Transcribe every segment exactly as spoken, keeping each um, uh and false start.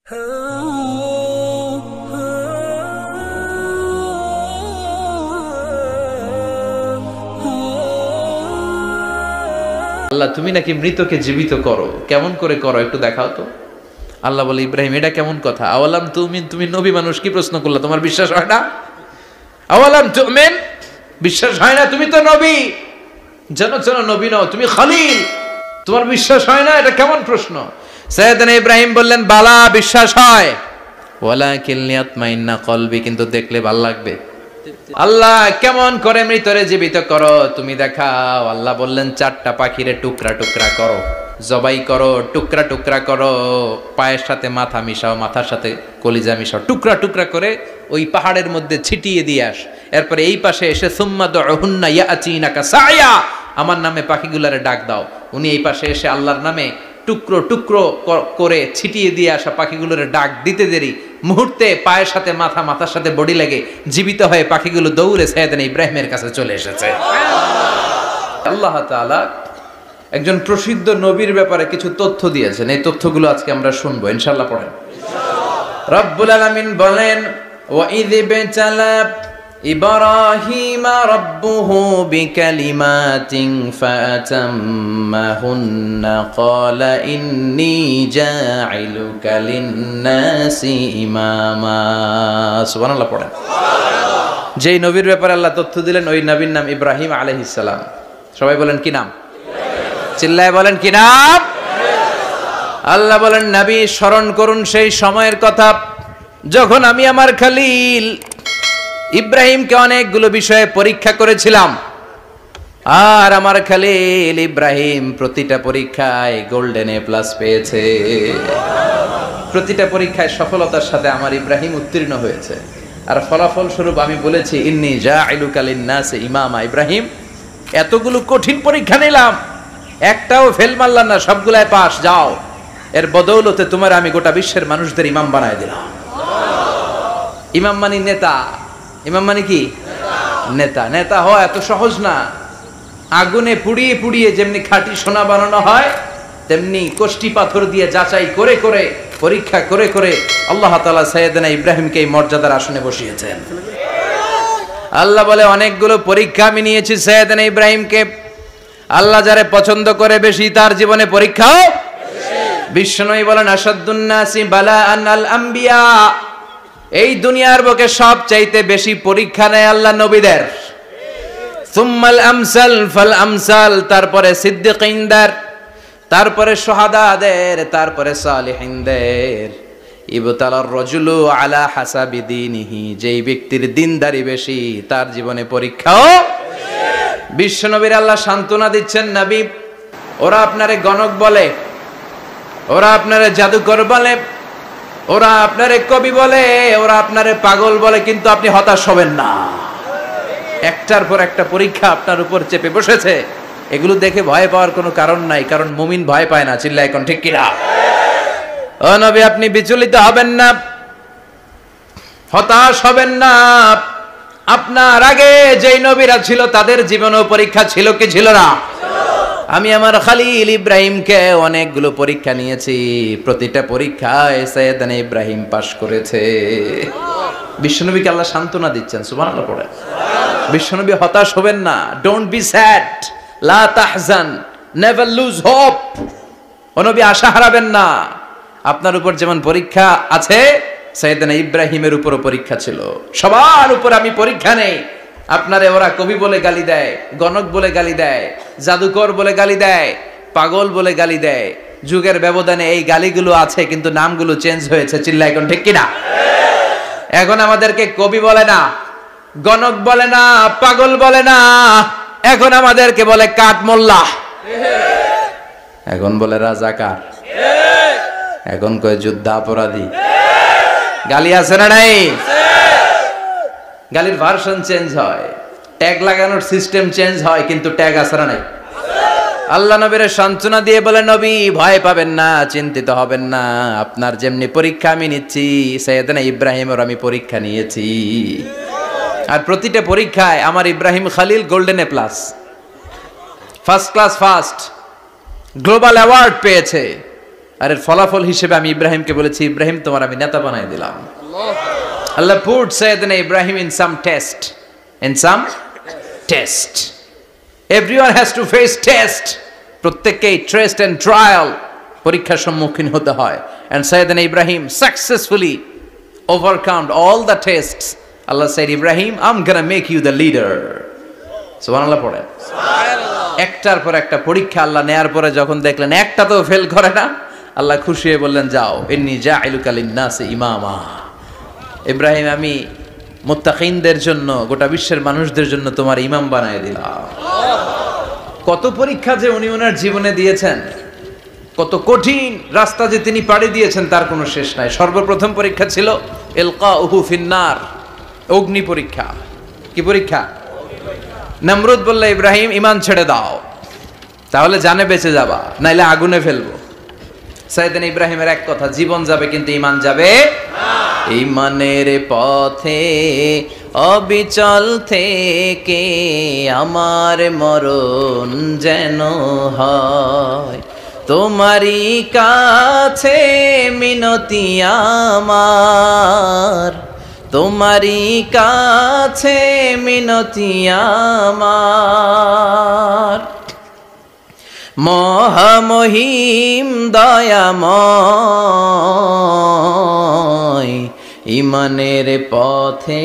আল্লাহ তুমি নাকি মৃতকে জীবিত করো, কেমন করে করো একটু দেখাও তো। আল্লাহ বলে, ইব্রাহিম এটা কেমন কথা? আওয়ালাম তুমিন, তুমি নবী মানুষ কি প্রশ্ন করলা? তোমার বিশ্বাস হয় না? আওয়ালাম তুমিন, বিশ্বাস হয় না? তুমি তো নবী, জানো জানো নবী নও, তুমি খলিল, তোমার বিশ্বাস হয় না? এটা কেমন প্রশ্ন? সাইয়েদনা ইব্রাহিম বললেন, বালা বিশ্বাস হয়, ওয়ালাকিন লিয়াতমাইন্না কলবি, কিন্তু দেখলে ভালো লাগবে। আল্লাহ কেমন করে মৃতরে জীবিত করো তুমি দেখাও। আল্লাহ বললেন, চারটা পাখিরে টুকরা টুকরা করো, জবাই করো, টুকরা টুকরা করো, পায়ের সাথে মাথা মিশাও, মাথার সাথে কলিজা মিশাও, টুকরা টুকরা করে ওই পাহাড়ের মধ্যে ছিটিয়ে দিয়ে আস। এরপরে এই পাশে এসে সুম্মা দুহুন্না ইয়াতিনাকা সায়া, আমার নামে পাখিগুলারে ডাক দাও। উনি এই পাশে এসে আল্লাহর নামে টুকরো টুকরো করে ছিটিয়ে দিয়ে আসা পাখিগুলোর ডাক দিতে দেরি মুহূর্তে পায়ের সাথে মাথা, মাথার সাথে বডি লেগে জীবিত হয়ে পাখিগুলো দৌড়ে সাইয়েদনা ইব্রাহিমের কাছে চলে এসেছে। আল্লাহ তাআলা একজন প্রসিদ্ধ নবীর ব্যাপারে কিছু তথ্য দিয়েছেন, এই তথ্যগুলো আজকে আমরা শুনবো ইনশাআল্লাহ। পড়েন। রব্বুল আলামিন বলেন, ওয়া ইয বিতালা ইব্রাহিমা রাব্বুহু বিকালিমাতিন ফাতাম্মাহুন্না ক্বালা ইন্নী জাঈলুকা লিন-নাসি ইমামা। সুবহানাল্লাহ পড়েন। যেই নবীর ব্যাপারে আল্লাহ তথ্য দিলেন ওই নবীর নাম ইব্রাহিম আলাইহিস সালাম। সবাই বলেন কি নাম? চিল্লায় বলেন কি নাম? আল্লাহ বলেন, নবী স্মরণ করুন সেই সময়ের কথা যখন আমি আমার খলিল ইব্রাহিমকে অনেকগুলো বিষয়ে পরীক্ষা করেছিলাম, আর আমার খলিল ইব্রাহিম প্রতিটা পরীক্ষায় গোল্ডেন এ প্লাস পেয়েছে। প্রতিটা পরীক্ষায় সফলতার সাথে আমার ইব্রাহিম উত্তীর্ণ হয়েছে। আর ফলাফল স্বরূপ আমি বলেছি, ইন্নী জাঈলুকা লিন-নাসি ইমামা। ইব্রাহিম, এতগুলো কঠিন পরীক্ষা নিলাম, একটাও ফেল মারলাম না, সবগুলাই পাস। যাও, এর বদৌলতে তোমার আমি গোটা বিশ্বের মানুষদের ইমাম বানায় দিলাম। ইমাম মানে নেতা। ইমাম মানে কি? নেতা। নেতা হওয়া এত সহজ না। আগুনে পুড়িয়ে পুড়িয়ে যেমনি খাঁটি সোনা বানানো হয়, তেমনি কষ্টি পাথর দিয়ে যাচাই করে করে পরীক্ষা করে করে আল্লাহ তাআলা সাইয়েদনা ইব্রাহিমকে এই মর্যাদার আসনে বসিয়েছেন। আল্লাহ বলে, অনেকগুলো পরীক্ষা আমি নিয়েছি সাইয়েদনা ইব্রাহিমকে। আল্লাহ যারে পছন্দ করে বেশি তার জীবনে পরীক্ষাও বিশ্বনবী বলেন, আসাদুন নাসি বালাআন আল আম্বিয়া। এই দুনিয়ার বুকে সব চাইতে বেশি পরীক্ষা নেয় আল্লাহ নবীদের। সুম্মাল আমসাল ফাল আমসাল, তারপরে সিদ্দিকিনদের, তারপরে শুহাদাদের, তারপরে সালিহিনদের। ইবতালার রাজুলু আলা হাসাবি দীনিহি, যেই ব্যক্তির দিনদারি বেশি তার জীবনে পরীক্ষাও। বিশ্বনবীর আল্লাহ সান্ত্বনা দিচ্ছেন, নবী ওরা আপনারে গণক বলে, ওরা আপনারে জাদুকর বলে, ওরা আপনারে কবি বলে, ওরা আপনারে পাগল বলে, কিন্তু আপনি হতাশ হবেন না। একটার পর একটা পরীক্ষা আপনার উপর চেপে বসেছে, এগুলো দেখে ভয় পাওয়ার কোনো কারণ নাই, কারণ মুমিন ভয় পায় না। চিল্লায় এখন ঠিক কিনা? ও নবী, আপনি বিচলিত হবেন না, হতাশ হবেন না। আপনার আগে যেই নবীরা ছিল তাদের জীবনেও পরীক্ষা ছিল কি ছিল না? আমি আমার খলিল ইব্রাহিমকে অনেকগুলো পরীক্ষা নিয়েছি, প্রতিটা পরীক্ষায় সাইয়েদনা ইব্রাহিম পাশ করেছে। বিশ্বনবীকে আল্লাহ সান্ত্বনা দিচ্ছেন। সুবহানাল্লাহ পড়ে। বিশ্বনবী হতাশ হবেন না, ডোন্ট বি স্যাড, লা তাহজান, নেভার লুজ হোপ। ও নবী আশা হারাবেন না। আপনার উপর যেমন পরীক্ষা আছে, সাইয়েদনা ইব্রাহিমের উপরও পরীক্ষা ছিল। সবার উপর আমি পরীক্ষা নেই। আপনারে ওরা কবি বলে গালি দেয়, গণক বলে গালি দেয়, জাদুকর বলে গালি দেয়, পাগল বলে গালি দেয়। যুগের ব্যবধানে এই গালিগুলো আছে, কিন্তু নামগুলো চেঞ্জ হয়েছে। চিল্লায় এখন ঠিক কিনা? এখন আমাদেরকে কবি বলে না, গণক বলে না, পাগল বলে না, এখন আমাদেরকে বলে কাঠ মোল্লা, এখন বলে রাজাকার, এখন কয় যুদ্ধাপরাধী। গালি আছে না নাই? গালির ভার্সন চেঞ্জ হয়, ট্যাগ লাগানোর সিস্টেম চেঞ্জ হয়, কিন্তু ট্যাগ আছে না নাই? আল্লাহ নবীর সান্ত্বনা দিয়ে বলে, নবী ভয় পাবেন না, চিন্তিত হবেন না। আপনার যেমনি পরীক্ষা আমি নিচ্ছি, সাইয়েদনা ইব্রাহিমের আমি পরীক্ষা নিয়েছি। আর প্রতিটা পরীক্ষায় আমার Ibrahim Khalil golden A plus, first class first, global award পেয়েছে। আর এর ফলাফল হিসেবে আমি ইব্রাহিমকে বলেছি, ইব্রাহিম তোমার আমি নেতা বানাই দিলাম। Allah put Sayyidina Ibrahim in some test, in some test. Everyone has to face test. প্রত্যেককেই টেস্ট এন্ড ট্রায়াল, পরীক্ষার সম্মুখীন হতে হয়। And Sayyidina Ibrahim successfully overcome all the tests. Allah said, Ibrahim, I'm gonna make you the leader. সুবহানাল্লাহ পড়েন। সুবহানাল্লাহ। একটার পর একটা পরীক্ষা আল্লাহ নেয়ার পরে যখন দেখলেন একটা তো ফেল করে না, আল্লাহ খুশি হয়ে বললেন, যাও, ইন্নী জাইলুকা লিন-নাসি ইমামা। ইব্রাহিম, আমি মুত্তাকিনদের জন্য, গোটা বিশ্বের মানুষদের জন্য তোমার ইমাম বানায় দিলাম। কত পরীক্ষা যে উনি ওনার জীবনে দিয়েছেন, কত কঠিন রাস্তা যে তিনি পাড়ি দিয়েছেন তার কোনো শেষ নাই। সর্বপ্রথম পরীক্ষা ছিল ইলকাউহু ফিন্নার, অগ্নি পরীক্ষা। কি পরীক্ষা? নমরুদ বলল, ইব্রাহিম ঈমান ছেড়ে দাও, তাহলে জানে বেঁচে যাবা, নাইলে আগুনে ফেলবো। সাইয়েদনা ইব্রাহিমের এক কথা, জীবন যাবে কিন্তু ঈমান যাবে না। ঈমানের পথে অবিচল থেকে আমার মরণ যেন হয়, তোমারই কাছে মিনতি আমার, তোমারই কাছে মিনতি আমার। মহামহিম দয়াময়, ঈমানের পথে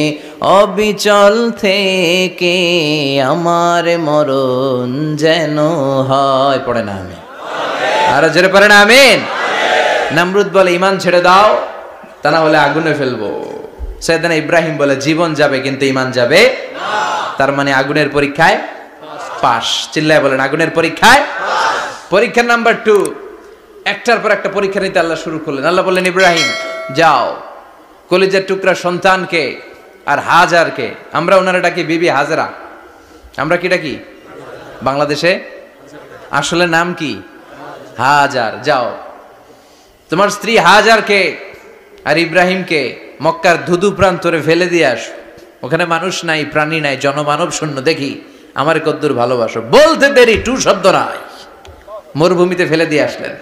অবিচল থেকে আমার মরণ যেন হয়। পড়ে না আমি আরো জোরে পড়ে না আমিন। নমরুদ বলে, ঈমান ছেড়ে দাও, তা না হলে আগুনে ফেলবো। সাইয়েদনা ইব্রাহিম বলে, জীবন যাবে কিন্তু ঈমান যাবে না। তার মানে আগুনের পরীক্ষায় পাস। চিল্লায় বলেন, আগুনের পরীক্ষায় পরীক্ষা নাম্বার টু। একটার পর একটা পরীক্ষা নিতে আল্লাহ শুরু করলেন। আল্লাহ বললেন, ইব্রাহিম যাও, কলিজার টুকরা সন্তানকে আর হাজারকে, আমরা ওনারা ডাকি বিবি হাজরা, আমরা কি ডাকি বাংলাদেশে, আসলে নাম কি হাজার, যাও তোমার স্ত্রী হাজারকে আর ইব্রাহিমকে মক্কার ধুধু প্রান্তরে ফেলে দিয়ে আসো, ওখানে মানুষ নাই, প্রাণী নাই, জনমানব শূন্য, দেখি আমার কদ্দুর ভালোবাসো। বলতে দেরি, টু শব্দ নাই, মরুভূমিতে ফেলে দিয়ে আসলেন।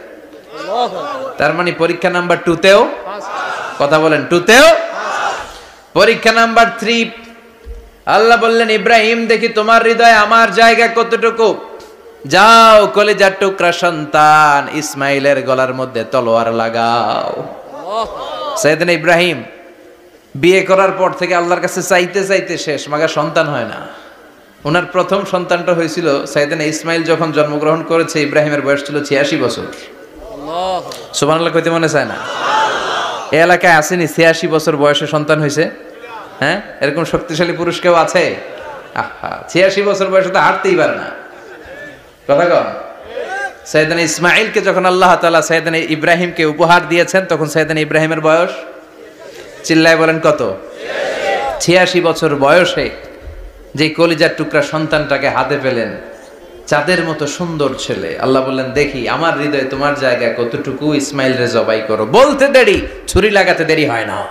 তার মানে পরীক্ষা নাম্বার টুতেও, কথা বলেন, টুতেও। পরীক্ষা নাম্বার থ্রি, আল্লাহ বললেন, ইব্রাহিম দেখি তোমার হৃদয়ে আমার জায়গা কতটুকু, যাও কলিজার টুকরা সন্তান ইসমাইলের গলার মধ্যে তলোয়ার লাগাও। সাইয়েদনা ইব্রাহিম বিয়ে করার পর থেকে আল্লাহর কাছে চাইতে চাইতে শেষ, মাগা সন্তান হয় না। ওনার প্রথম সন্তানটা হয়েছিল সাইয়েদনা ইসমাইল যখন জন্মগ্রহণ করেছে, ইব্রাহিমের বয়স ছিল ছিয়াশি বছর। সুবহানাল্লাহ কইতে মনে চায় না? এই এলাকায় আসেনি ছিয়াশি বছর বয়সে সন্তান হয়েছে? হ্যাঁ, এরকম শক্তিশালী পুরুষ কেউ আছে? আহা, ছিয়াশি বছর বয়সে তো হাঁটতেই পারে না। কথা কন। সাইয়েদনা ইসমাইলকে যখন আল্লাহ তাআলা সাইয়েদনা ইব্রাহিমকে উপহার দিয়েছেন, তখন সাইয়েদনা ইব্রাহিমের বয়স, চিল্লায় বলেন কত? ছিয়াশি বছর বয়সে যে কলিজার টুকরা সন্তানটাকে হাতে পেলেন, চাঁদের মতো সুন্দর ছেলে, আল্লাহ বললেন, দেখি আমার হৃদয়ে তোমার জায়গা কতটুকু, ইসমাইল রে জবাই করো। বলতে দেরি, ছুরি লাগাতে দেরি হয় না।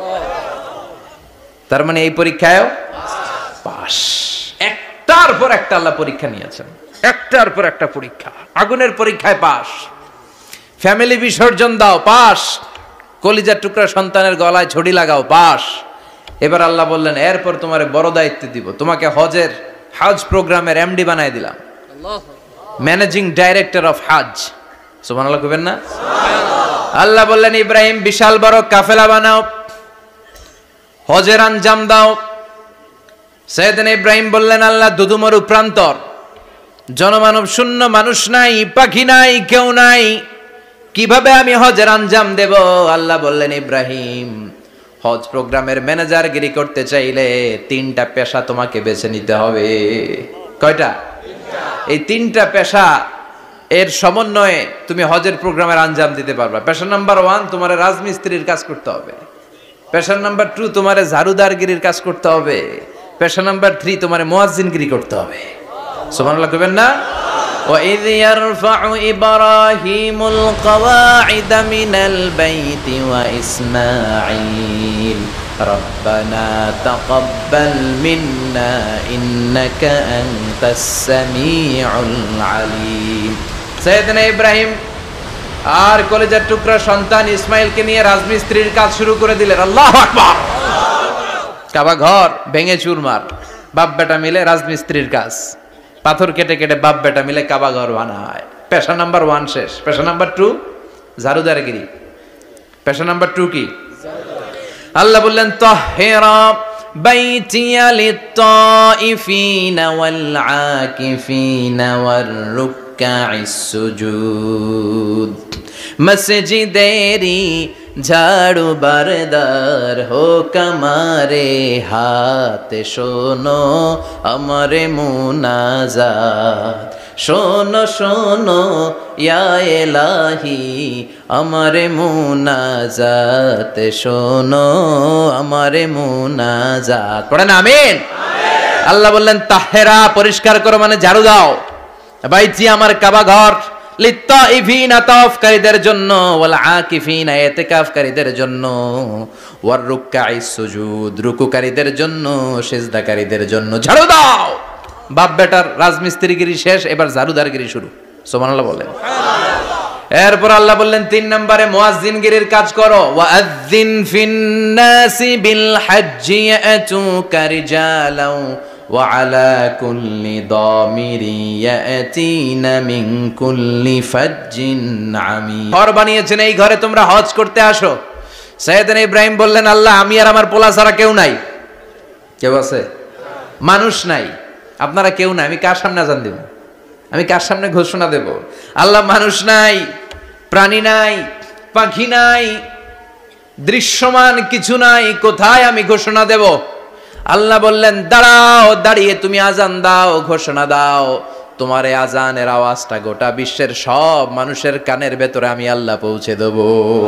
তার মানে এই পরীক্ষায়ও পাস। একটার পর একটা আল্লাহ পরীক্ষা নিয়েছেন, একটার পর একটা পরীক্ষা। আগুনের পরীক্ষায় পাস, ফ্যামিলি বিসর্জন দাও, পাস। কলিজার টুকরা সন্তানের গলায় ছড়ি লাগাও, পাস। এবার আল্লাহ বললেন, এরপর তোমার বড় দায়িত্ব দিব, তোমাকে হজের, হজ প্রোগ্রামের এমডি বানাই দিলাম, ম্যানেজিং ডাইরেক্টর অফ হজ। সুবহানাল্লাহ কইবেন না? আল্লাহ বললেন, ইব্রাহিম বিশাল বড় কাফেলা বানাও, হজের আঞ্জাম দাও। সাইয়েদনা ইব্রাহিম বললেন, আল্লাহ দুদুমরু প্রান্তর, জনমানব শূন্য, মানুষ নাই, পাখি নাই, কেউ নাই, কিভাবে আমি হজের আঞ্জাম দেব? আল্লাহ বললেন, ইব্রাহিম হজ প্রোগ্রামের ম্যানেজারগিরি করতে চাইলে তিনটা পেশা তোমাকে বেছে নিতে হবে। কয়টা? এই তিনটা পেশা এর সমন্বয়ে তুমি হজের প্রোগ্রামের আঞ্জাম দিতে পারবা। পেশা নাম্বার ওয়ান, তোমার রাজমিস্ত্রির কাজ করতে হবে। পেশা নাম্বার টু, তোমার ঝাড়ুদারগিরির কাজ করতে হবে। পেশা নাম্বার থ্রি, তোমার মুয়াজ্জিনগিরি করতে হবে। সুবহানাল্লাহ কইবেন না? وَإِذْ يَرْفَعُ إِبْرَاهِيمُ الْقَوَاعِدَ مِنَ الْبَيْتِ وَإِسْمَاعِيلُ رَبَّنَا تَقَبَّلْ مِنَّا إِنَّكَ أَنْتَ السَّمِيعُ الْعَلِيمُ। সাইয়েদনা ইব্রাহিম আর কলেজের টুকরা সন্তান ইসমাইলকে নিয়ে রাজমিস্ত্রির কাজ শুরু করে দিলেন। আল্লাহু আকবার। কাবা ঘর ভেঙে চুরমার, বাপ বেটা মিলে রাজমিস্ত্রির কাজ, পাথর কেটে কেটে বাপ বেটা মিলে কাবা ঘর বানায়। পেশা নাম্বার ওয়ান শেষ। পেশা নাম্বার টু ঝাড়ুদারগিরি। পেশা নাম্বার টু কি? আল্লাহ বললেন তাহহিরা বাইতিয়া লিত্তাইফিনা ওয়াল আকিফিনা ওয়ার রুকআইস সুজুদ। মসজিদেরি ঝাড়ু বারদার হোক আমারে হাত, শোনো আমারে মুনাজাত, শোনো শোনো ইয়া ইলাহি আমারে মুনাজাত, শোনো আমারে মুনাজাত। পড়েন আমিন। আল্লাহ বললেন তাহেরা পরিষ্কার করো মানে ঝাড়ু দাও, বাইতি আমার কাবা ঘর, লিত্তাইফিনা তাওয়াফকারীদের জন্য, ওয়াল আকিফিনা ইতিকাফকারীদের জন্য, ওয়ার রুকআইস সুজুদ রুকুকারীদের জন্য, সিজদাকারীদের জন্য। ঝাড়ু দাও। বাপ বেটার রাজমিস্ত্রিগিরি শেষ, এবার ঝাড়ুদারগিরি শুরু। সুবহানাল্লাহ বলেন। এরপর আল্লাহ বললেন তিন নম্বরে মুয়াজ্জিনগিরির কাজ করো। ওয়াআযযিন ফিন্নাসি বিল হজ্জি ইয়াতুকা রিজালাও ওয়া আলা কুল্লি দামিরি ইয়াতিনা মিন কুল্লি ফাজ্জিন আমিক। ঘর বানিয়েছেন, এই ঘরে তোমরা হজ করতে আসো। সাইয়েদনা ইব্রাহিম বললেন আল্লাহ আমি আর আমার পোলা ছাড়া কেউ নাই। কেউ আছে? মানুষ নাই, আপনারা কেউ নাই, আমি কার সামনে আযান দেব? আমি কার সামনে ঘোষণা দেব? আল্লাহ মানুষ নাই, প্রাণী নাই, পাখি নাই, দৃশ্যমান কিছু নাই, কোথায় আমি ঘোষণা দেব? আল্লাহ বললেন দাঁড়াও, দাঁড়িয়ে তুমি আজান দাও, ঘোষণা দাও। তোমার এই আজানের আওয়াজটা গোটা বিশ্বের সব মানুষের কানের ভেতরে আমি আল্লাহ পৌঁছে দেব।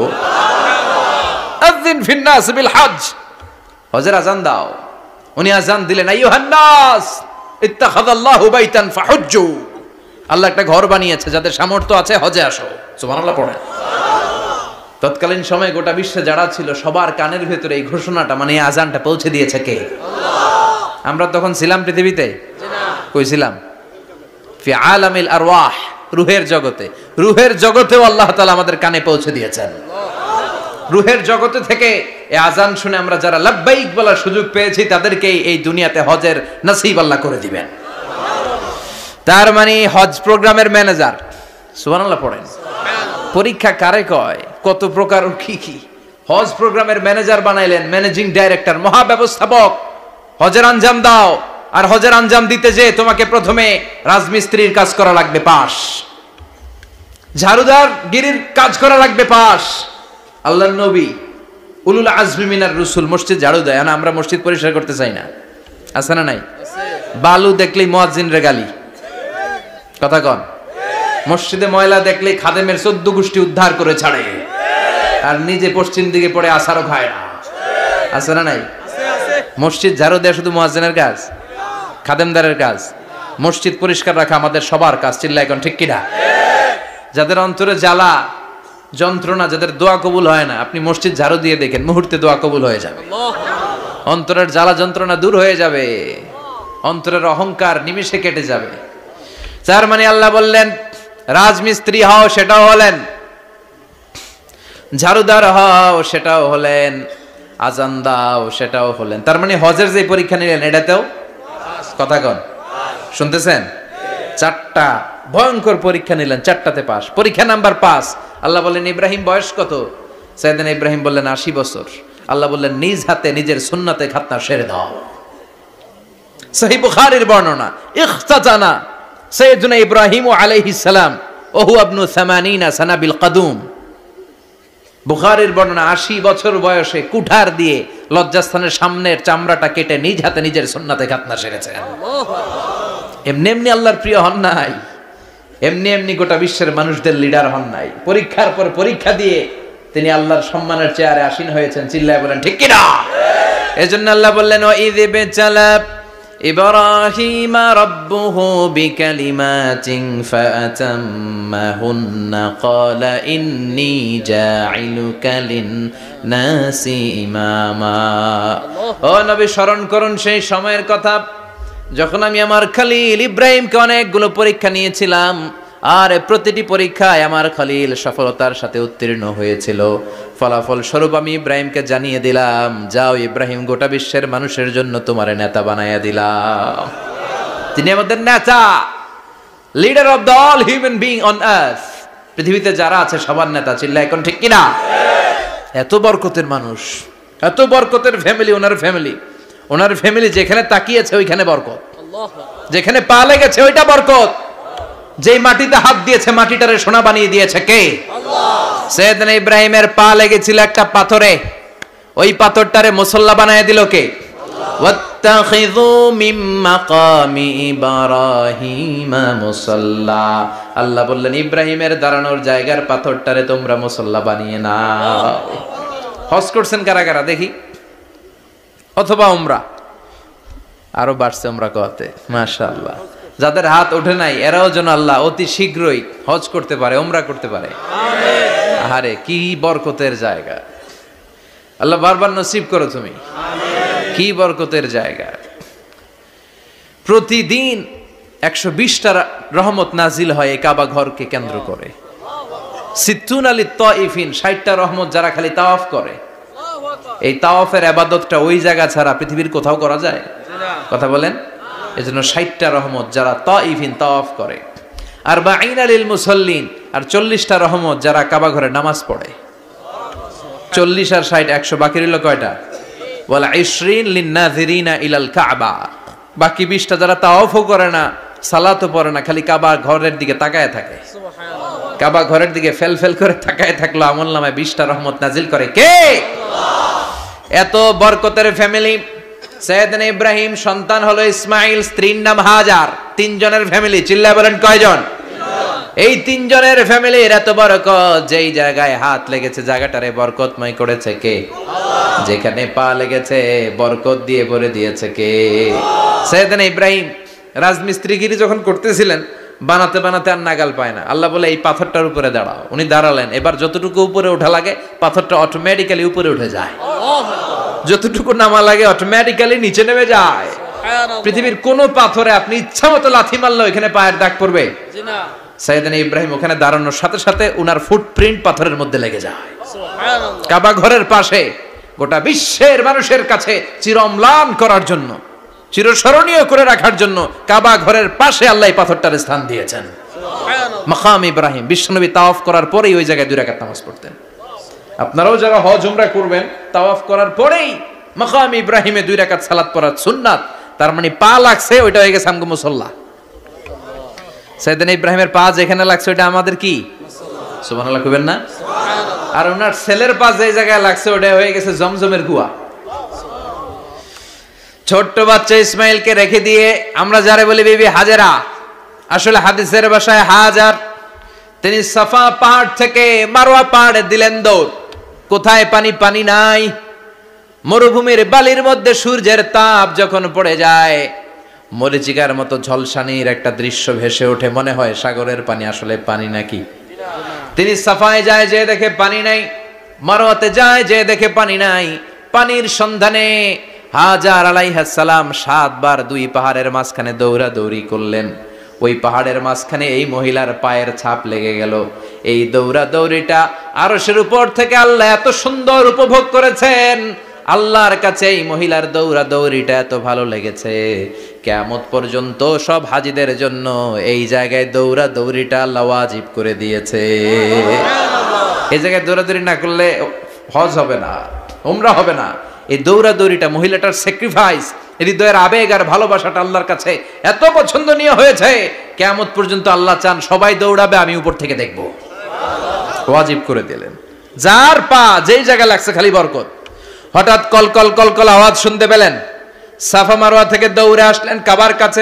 আযিন ফিন্নাস বিল হজ, হজের আজান দাও। উনি আজান দিলেন আইয়ুহান নাস ইত্তাখাযাল্লাহু বাইতান ফাহুজ্জু। আল্লাহ একটা ঘর বানিয়েছে, যাদের সামর্থ্য আছে হজে আসো। সুবহানাল্লাহ পড়েন। তৎকালীন সময়ে গোটা বিশ্বে যারা ছিল সবার কানের ভেতরে এই ঘোষণাটা মানে এই আজানটা পৌঁছে দিয়েছে কে? আল্লাহ। আমরা তখন ছিলাম পৃথিবীতে? না। কই ছিলাম? ফি আলামিল আরওয়াহ, রূহের জগতে। রূহের জগতেও আল্লাহ তাআলা আমাদের কানে পৌঁছে দিয়েছেন। রূহের জগতে থেকে এই আজান শুনে আমরা যারা লাব্বাইক বলার সুযোগ পেয়েছি তাদেরকে এই দুনিয়াতে হজের নসিব আল্লাহ করে দিবেন। তার মানে হজ প্রোগ্রামের ম্যানেজার। সুবহানাল্লাহ পড়েন। পরীক্ষা কারে কয়? কত প্রকার কি কি। হজ প্রোগ্রামের ম্যানেজার বানাইলেন, ম্যানেজিং ডাইরেক্টর, মহাব্যবস্থাপক। হজের আঞ্জাম দাও, আর হজের আঞ্জাম দিতে যে তোমাকে প্রথমে রাজমিস্ত্রির কাজ করা লাগবে পাস, ঝাড়ুদার গিরির কাজ করা লাগবে পাস। আল্লাহর নবী উলুল আজমি মিনার রসুল মসজিদ ঝাড়ু দেয় না, আমরা মসজিদ পরিষ্কার করতে চাই না, আছে না নাই? বালু দেখলেই মুয়াজ্জিনরে গালি, কথা কন। মসজিদে ময়লা দেখলেই খাদেমের চোদ্দ গোষ্ঠী উদ্ধার করে ছাড়ে, আর নিজে পশ্চিম দিকে পড়ে আসারও খায় না, আছে না নাই? মসজিদ ঝাড়ু দেয়া শুধু মুয়াজ্জিনের কাজ? খাদেমদারের কাজ? মসজিদ পরিষ্কার রাখা আমাদের সবার কাজ। চিল্লায় এখন ঠিক কিনা? যাদের অন্তরে জ্বালা যন্ত্রণা, যাদের দোয়া কবুল হয় না, আপনি মসজিদ ঝাড়ু দিয়ে দেখেন মুহূর্তে দোয়া কবুল হয়ে যাবে। অন্তরের জ্বালা যন্ত্রণা দূর হয়ে যাবে, অন্তরের অহংকার নিমিষে কেটে যাবে। তার মানে আল্লাহ বললেন রাজমিস্ত্রি হও, সেটাও হলেন, ঝাড়ুদার হও, সেটাও হলেন, আজান দাও, সেটাও হলেন। তার মানে হজের যে পরীক্ষা নিলেন এটাতেও কথা কন, শুনতেছেন? চারটা ভয়ঙ্কর পরীক্ষা নিলেন, চারটাতে পাস। পরীক্ষা নাম্বার পাঁচ। আল্লাহ বললেন ইব্রাহিম বয়স কত? সাইয়েদনা ইব্রাহিম বললেন আশি বছর। আল্লাহ বললেন নিজ হাতে নিজের সুন্নতে খাতনা সেরে দাও। সহিহ বুখারীর বর্ণনা, ইখতাতানা সাইয়েদনা ইব্রাহিম আলাইহিস সালাম ওহু ইবনু সামানিনা সানা বিল কাদুম। বুখারীর বর্ণনা, আশি বছর বয়সে কুঠার দিয়ে লজ্জাস্থানের সামনের চামড়াটা কেটে নিজ হাতে নিজের সুন্নতে খাতনা সেরেছেন। এমনি এমনি আল্লাহর প্রিয় হন নাই, এমনি এমনি গোটা বিশ্বের মানুষদের লিডার হন নাই। পরীক্ষার পর পরীক্ষা দিয়ে তিনি আল্লাহর সম্মানের চেয়ারে আসীন হয়েছেন। চিল্লায় বলেন ঠিক কিনা? এজন্য আল্লাহ বললেন ওয়াইয ইবতালা ইব্রাহিমা রাব্বুহু বিকালিমাতিন ফাআতাম্মাহুন্না ক্বালা ইন্নী জাঈলুকা লিন-নাসি ইমামা। ও নবী, স্মরণ করুন সেই সময়ের কথা যখন আমি আমার খলিল ইব্রাহিমকে অনেকগুলো পরীক্ষা নিয়েছিলাম, আর প্রতিটি পরীক্ষায় আমার খলিল সফলতার সাথে উত্তীর্ণ হয়েছিল। ফলাফল স্বরূপ আমি ইব্রাহিমকে জানিয়ে দিলাম, যাও ইব্রাহিম, গোটা বিশ্বের মানুষের জন্য তোমার নেতা বানাইয়া দিলাম। তিনি আমাদের নেতা, leader of the all human being on earth. পৃথিবীতে যারা আছে সবার নেতা। চিল্লা এখন ঠিক কিনা? এত বরকতের মানুষ, এত বরকতের ফ্যামিলি, ওনার ফ্যামিলি ওনার ফ্যামিলি যেখানে তাকিয়েছে ওইখানে বরকত, যেখানে পা লেগেছে ওইটা বরকত। যেই মাটিতে হাত দিয়েছে মাটিটারে সোনা বানিয়ে দিয়েছে কে? আল্লাহ। সাইয়েদনা ইব্রাহিমের পা লেগেছিল একটা পাথরে, ওই পাথরটারে মুসল্লা বানিয়ে দিল কে? আল্লাহ। ওয়াত্তাখিযু মিন মাকামি ইব্রাহিমা মুসাল্লা। আল্লাহ বললেন ইব্রাহিমের দাঁড়ানোর জায়গার পাথরটারে তোমরা মুসল্লা বানিয়ে নাও। হজ করছেন কারা কারা দেখি, অথবা উমরা? আরো বাড়ছে উমরা করতে, মাশাআল্লাহ। যাদের হাত ওঠে নাই এরাও যেন আল্লাহ অতি শীঘ্রই হজ করতে পারে, উমরা করতে পারে। আমিন। আরে কি বরকতের জায়গা, আল্লাহ বারবার নসিব করো তুমি। আমিন। কি বরকতের জায়গা। প্রতিদিন একশো বিশটা রহমত নাজিল হয় এই কাবা ঘরকে কেন্দ্র করে। সিত্তুন আলী তাইফিন, ষাটটা রহমত যারা খালি তাওয়াফ করে। এই তাওয়াফের ইবাদতটা ওই জায়গা ছাড়া পৃথিবীর কোথাও করা যায়? কথা বলেন। এজন্য ষাটটা রহমত যারা তাইফিন তাওয়াফ করে, আর বাঈনা লিল মুসাল্লিন, আর চল্লিশটা রহমত যারা কাবা ঘরে নামাজ পড়ে। চল্লিশ আর ষাট একশো, বাকি রইল কয়টা? ওয়াল ইশরিন লিন নাযিরিনা ইলাল কাবা। বাকি বিশটা যারা তাওয়াফও করে না, সালাতও পড়ে না, খালি কাবা ঘরের দিকে তাকায় থাকে। সুবহানাল্লাহ। কাবা ঘরের দিকে ফেল ফেল করে তাকায় থাকলো, আমলনামায় বিশটা রহমত নাজিল করে কে? আল্লাহ। এত বরকতের ফ্যামিলি। সাইয়েদনা ইব্রাহিম সন্তান হলো ইসমাইল, স্ত্রীর নাম হাজার। তিনজনের ফ্যামিলি, চিল্লায় বলেন কয়জন? এই তিনজনের ফ্যামিলির এত বরকত, যেই জায়গায় হাত লেগেছে জায়গাটারে বরকতময় করেছে কে? আল্লাহ। যেখানে পা লেগেছে বরকত দিয়ে ভরে দিয়েছে কে? সাইয়েদনা ইব্রাহিম রাজমিস্ত্রিগিরি যখন করতেছিলেন, বানাতে বানাতে আর নাগাল পায় না। আল্লাহ বলে এই পাথরটার উপরে দাঁড়াও। উনি দাঁড়ালেন, এবার যতটুকু উপরে ওঠা লাগে পাথরটা অটোমেটিক্যালি উপরে উঠে যায়, যতটুকু নামা লাগে অটোমেটিক্যালি নিচে নেমে যায়। পৃথিবীর কোন পাথরে আপনি ইচ্ছা মতো লাথি মারলে এখানে পায়ের দাগ পড়বে? সাইয়েদনা ইব্রাহিম ওখানে দাঁড়ানোর সাথে সাথে উনার ফুটপ্রিন্ট পাথরের মধ্যে লেগে যায়। কাবা ঘরের পাশে গোটা বিশ্বের মানুষের কাছে চিরম্লান করার জন্য, চিরস্মরণীয় করে রাখার জন্য কাবা ঘরের পাশে আল্লাহ পাথরটার স্থান দিয়েছেন। মাকাম ইব্রাহিম। বিশ্বনবী তাওয়াফ করার পরেই ওই জায়গায় দুই রাকাত নামাজ পড়তেন। আপনারাও যারা হজ উমরা করবেন, তাওয়াফ করার পরেই মাকাম ইব্রাহিমে দুই রাকাত সালাত পড়া সুন্নাত। তার মানে পা লাগছে, ওইটা হয়ে গেছে আমগো মুসাল্লা। সাইয়েদনা ইব্রাহিমের পা যেখানে লাগছে ওইটা আমাদের কি? সুবহানাল্লাহ কইবেন না? আর ওনার ছেলের পা যে জায়গায় লাগছে ওটা হয়ে গেছে জমজমের কুয়া। ছোট্ট বাচ্চা ইসমাইলকে রেখে দিয়ে আমরা যারে বলি বিবি হাজেরা, আসলে হাদিসের ভাষায় হাজার, তিনি সাফা পাহাড় থেকে মারওয়া পাহাড়ে দিলেন দৌড়। কোথায় পানি? পানি নাই। মরুভূমির বালির মধ্যে সূর্যের তাপ যখন পড়ে যায়, মরিচিকার মতো ঝলসানির একটা দৃশ্য ভেসে ওঠে, মনে হয় সাগরের পানি, আসলে পানি নাকি? তিনি সাফায় যায়, যে দেখে পানি নাই। মারওয়াতে যায়, যে দেখে পানি নাই। পানির সন্ধানে হাজার আলাইহিস সালাম সাতবার দুই পাহাড়ের মাঝখানে দৌড়া দৌড়ি করলেন। ওই পাহাড়ের মাঝখানে এই মহিলার পায়ের ছাপ লেগে গেল। এই দৌড়া দৌড়িটা আরশের উপর থেকে আল্লাহ এত সুন্দর উপভোগ করেছেন। আল্লাহর কাছে এই মহিলার দৌড়া দৌড়িটা এত ভালো লেগেছে, কিয়ামত পর্যন্ত সব হাজীদের জন্য এই জায়গায় দৌড়া দৌড়িটা আল্লাহ ওয়াজিব করে দিয়েছে। এই জায়গায় দৌড়াদৌড়ি না করলে হজ হবে না, উমরা হবে না। এই দৌড়া দৌড়িটা, মহিলাটার স্যাক্রিফাইস, হৃদয়ের আবেগ আর ভালোবাসাটা আল্লাহর কাছে এত পছন্দনীয় হয়েছে, কিয়ামত পর্যন্ত আল্লাহ চান সবাই দৌড়াবে, আমি উপর থেকে দেখব। ওয়াজিব করে দিলেন। যার পা যেই জায়গায় লাগছে খালি বরকত। হঠাৎ কলকল কলকল আওয়াজ শুনতে পেলেন। সাফা মারওয়া থেকে দৌড়ে আসলেন কাবার কাছে।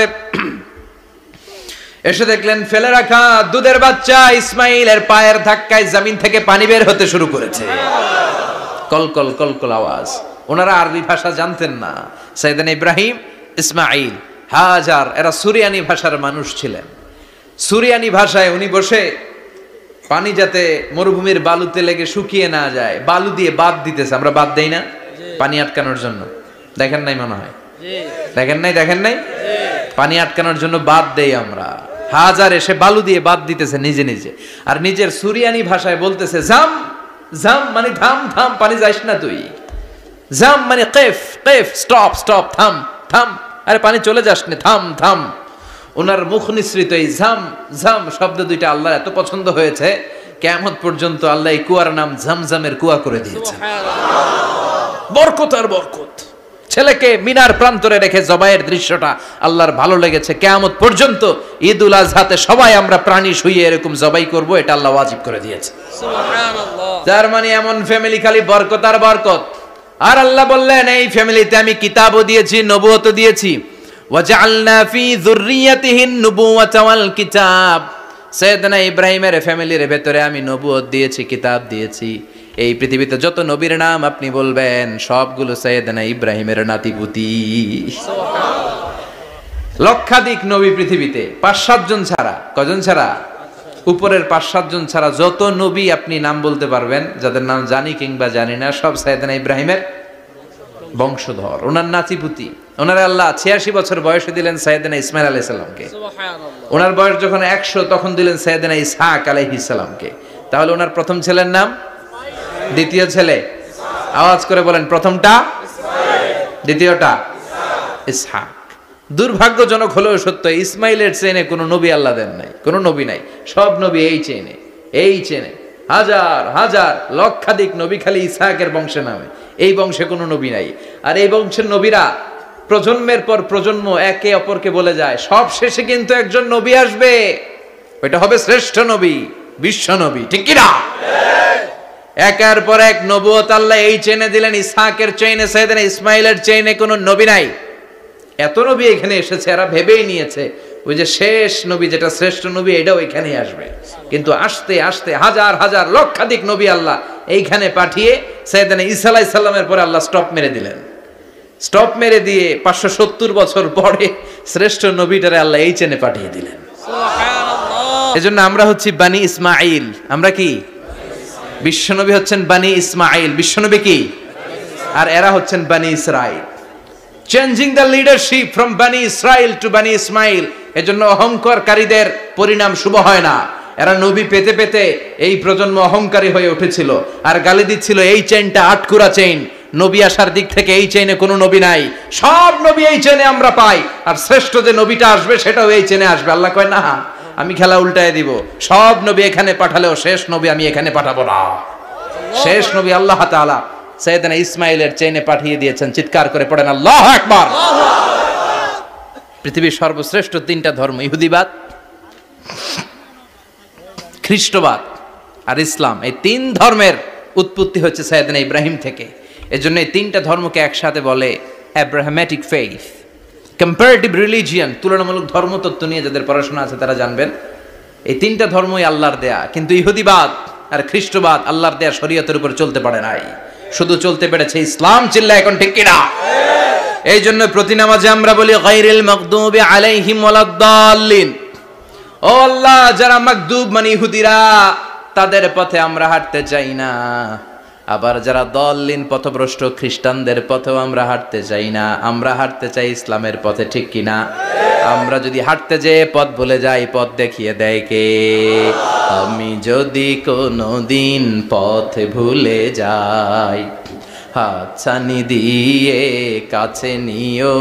এসে দেখলেন ফেলে রাখা দুধের বাচ্চা ইসমাইলের পায়ের ধাক্কায় জমিন থেকে পানি বের হতে শুরু করেছে। কলকল কলকল আওয়াজ। ওনারা আরবি ভাষা জানতেন না। সাইয়েদনা ইব্রাহিম, ইসমাইল, হাজার এরা সুরিয়ানি ভাষার মানুষ ছিলেন। সুরিয়ানি ভাষায় উনি বসে পানি যাতে মরুভূমির বালুতে লেগে শুকিয়ে না যায়, বালু দিয়ে বাদ দিতেছে। আমরা বাদ দেই না পানি আটকানোর জন্য? দেখেন নাই মনে হয়? দেখেন নাই? দেখেন নাই? পানি আটকানোর জন্য বাদ দেই আমরা। হাজার এসে বালু দিয়ে বাদ দিতেছে নিজে নিজে, আর নিজের সুরিয়ানি ভাষায় বলতেছে জাম জাম মানে থাম থাম, পানি যাইস না তুই। জাম মানে কেফ কেফ, স্টপ স্টপ, থাম থাম, আরে পানি চলে যাস না, থাম থাম। ওনার মুখ নিঃসৃত এই ঝাম ঝাম শব্দ দুইটা আল্লাহ এত পছন্দ হয়েছে, কিয়ামত পর্যন্ত আল্লাহ এই কুয়ার নাম ঝমঝমের কুয়া করে দিয়েছেন। বরকত আর বরকত। ছেলেকে মিনার প্রান্তরে রেখে জবাইয়ের দৃশ্যটা আল্লাহর ভালো লেগেছে। কিয়ামত পর্যন্ত ঈদ উল আজহাতে সবাই আমরা প্রাণী শুইয়ে এরকম জবাই করব, এটা আল্লাহ ওয়াজিব করে দিয়েছে। সুবহানাল্লাহ। যার মানে এমন ফ্যামিলি খালি বরকত আর বরকত। আর আল্লাহ বললেন এই ফ্যামিলিতে আমি কিতাবও দিয়েছি, নবুয়তও দিয়েছি। ওয়াজআলনা ফি যুররিয়াতিহিন নুবুওয়াতা ওয়াল কিতাব। সাইয়েদনা ইব্রাহিমের ফ্যামিলির ভেতরে আমি নবুয়ত দিয়েছি, কিতাব দিয়েছি। এই পৃথিবীতে যত নবীর নাম আপনি বলবেন সবগুলো সাইয়েদনা ইব্রাহিমের নাতিপুতি। লক্ষাধিক নবী পৃথিবীতে, পাঁচ সাতজন ছাড়া। কজন ছাড়া? উপরের পাঁচ সাতজন ছাড়া যত নবী আপনি নাম বলতে পারবেন, যাদের নাম জানি কিংবা জানি না, সব সাইয়েদনা ইব্রাহিমের বংশধর, ওনার নাতিপুতি। ওনার আল্লাহ ছিয়াশি বছর বয়সে দিলেন সাইয়েদনা ইসমাইল আলাইহিস সালামকে। ওনার বয়স যখন একশো তখন দিলেন সাইয়েদনা ইসহাক আলাইহিস সালামকে। তাহলে ওনার প্রথম ছেলের নাম, দ্বিতীয় ছেলে আওয়াজ করে বলেন, প্রথমটা দ্বিতীয়টা ইসহাক। দুর্ভাগ্যজনক হলেও সত্য, ইসমাইলের চেনে কোনো নবী আল্লাহ দেন নাই, কোনো নবী নাই। সব নবী এই চেনে, এই চেনে হাজার হাজার লক্ষাধিক নবী খালি ইসহাকের বংশে নামে, এই বংশে কোনো নবী নাই। আর এই বংশের নবীরা প্রজন্মের পর প্রজন্ম একে অপরকে বলে যায়, সব শেষে কিন্তু একজন নবী আসবে, ওইটা হবে শ্রেষ্ঠ নবী, বিশ্ব নবী, ঠিক কি না? একের পর এক নবুয়ত আল্লাহ এই চেনে দিলেন। ইসহাকের চেইনে, সাইয়েদনা ইসমাইলের চেইনে কোনো নবী নাই। এত নবী এখানে এসেছে, এরা ভেবেই নিয়েছে ওই যে শেষ নবী যেটা শ্রেষ্ঠ নবী এটাও এখানেই আসবে। কিন্তু আসতে আসতে হাজার হাজার লক্ষাধিক নবী আল্লাহ এইখানে পাঠিয়ে সাইয়েদনা ঈসা আলাইহিস সালামের পরে আল্লাহ স্টপ মেরে দিলেন। স্টপ মেরে দিয়ে পাঁচশো সত্তর বছর পরে শ্রেষ্ঠ নবীটারে আল্লাহ এই চেনে পাঠিয়ে দিলেন। সুবহানাল্লাহ। এজন্য আমরা হচ্ছি বানি ইসমাইল। আমরা কি? বিশ্বনবী হচ্ছেন বানি ইসমাইল, বিশ্বনবী কি? আর এরা হচ্ছেন Bani Israel. Changing the leadership from Bani Israel two বানি ইসমাইল। এজন্য অহংকারকারীদের পরিণাম শুভ হয় না। এরা নবী পেতে পেতে এই প্রজন্ম অহংকারী হয়ে উঠেছিল আর গালি দিচ্ছিল এই চেইনটা আটকুরা চেইন, নবী আসার দিক থেকে এই চেইনে কোনো নবী নাই, সব নবী এই চেইনে আমরা পাই, আর শ্রেষ্ঠ যে নবীটা আসবে সেটাও এই চেইনে আসবে। আল্লাহ কয় না, আমি খেলা উল্টায় দিব, সব নবী এখানে পাঠালেও শেষ নবী আমি এখানে পাঠাবো না। শেষ নবী আল্লাহ তাআলা সাইয়েদনা ইসমাইলের চেইনে পাঠিয়ে দিয়েছেন। চিৎকার করে পড়েন আল্লাহু আকবার। পৃথিবীর সর্বশ্রেষ্ঠ তিনটা ধর্ম, ইহুদিবাদ, খ্রিস্টবাদ আর ইসলাম, এই তিন ধর্মের উৎপত্তি হচ্ছে সাইয়েদনা ইব্রাহিম থেকে। এজন্য এই তিনটা ধর্মকে একসাথে বলে অ্যাব্রাহামেটিক ফেইথ, কম্পারেটিভ রিলিজিয়ান। তুলনামূলক ধর্মতত্ত্ব নিয়ে যাদের পড়াশোনা আছে তারা জানবেন এই তিনটা ধর্মই আল্লাহর দেয়া। কিন্তু ইহুদিবাদ আর খ্রিস্টবাদ আল্লাহর দেয়া শরীয়তের উপর চলতে পারে নাই, শুধু চলতে পেরেছে ইসলাম। চিল্লা এখন ঠিক কিনা? এই জন্য প্রতি নামাজে আমরা বলি গায়রিল মাগদুবি আলাইহিম ওয়ালাদ-দাল্লিন। ও আল্লাহ, যারা মাগদুব মানে ইহুদিরা, তাদের পথে আমরা হাঁটতে চাই না। আবার যারা দল্লিন পথভ্রষ্ট খ্রিস্টানদের পথেও আমরা হাঁটতে চাই না, আমরা হাঁটতে চাই ইসলামের পথে, ঠিক কিনা? আমরা যদি হাঁটতে যেয়ে পথ ভুলে যাই, পথ দেখিয়ে দেয় কে? আমি যদি কোনো দিন পথ ভুলে যাই, হাতছানি দিয়ে কাছে নিও,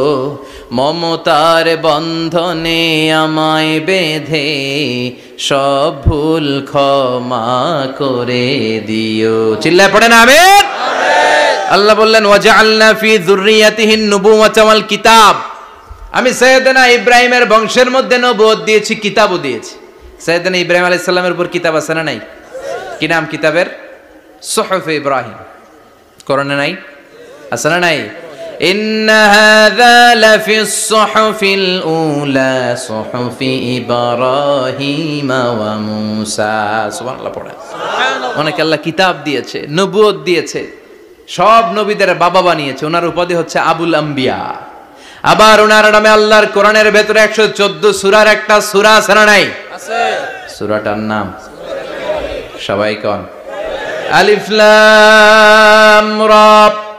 মমতার বন্ধনে আমায় বেঁধে সব ভুল ক্ষমা করে দিও। চিল্লায় পড়েন আমিন। আল্লাহ বললেন ওয়াজআলনা ফি যুররিয়াতিহিন নুবুওয়াতা ওয়াল কিতাব। আমি সাইয়েদনা ইব্রাহিমের বংশের মধ্যে নবুয়ত দিয়েছি, কিতাবও দিয়েছি। সাইয়েদনা ইব্রাহিম আলাইহিস সালামের উপর কিতাব আছে না নাই? কি নাম কিতাবের? সুহুফে ইব্রাহিম। কোরআনে নাই? আছে না নাই? ইন্না হাযা লাফিস সুহুফিল উলা সুহুফি ইব্রাহিম ওয়া মূসা। সুবহানাল্লাহ পড়েন। সুবহানাল্লাহ। অনেক আল্লাহ কিতাব দিয়েছে, নবুয়ত দিয়েছে, সব নবীদের বাবা বানিয়েছে। ওনার উপাধি হচ্ছে আবুল আম্বিয়া। আবার ওনার নামে আল্লাহর কোরআনের ভেতরে একশো চোদ্দ সূরার একটা সূরা আছে না নাই? আছে। সূরাটার নাম সবাই কোন? আলিফ লাম রা।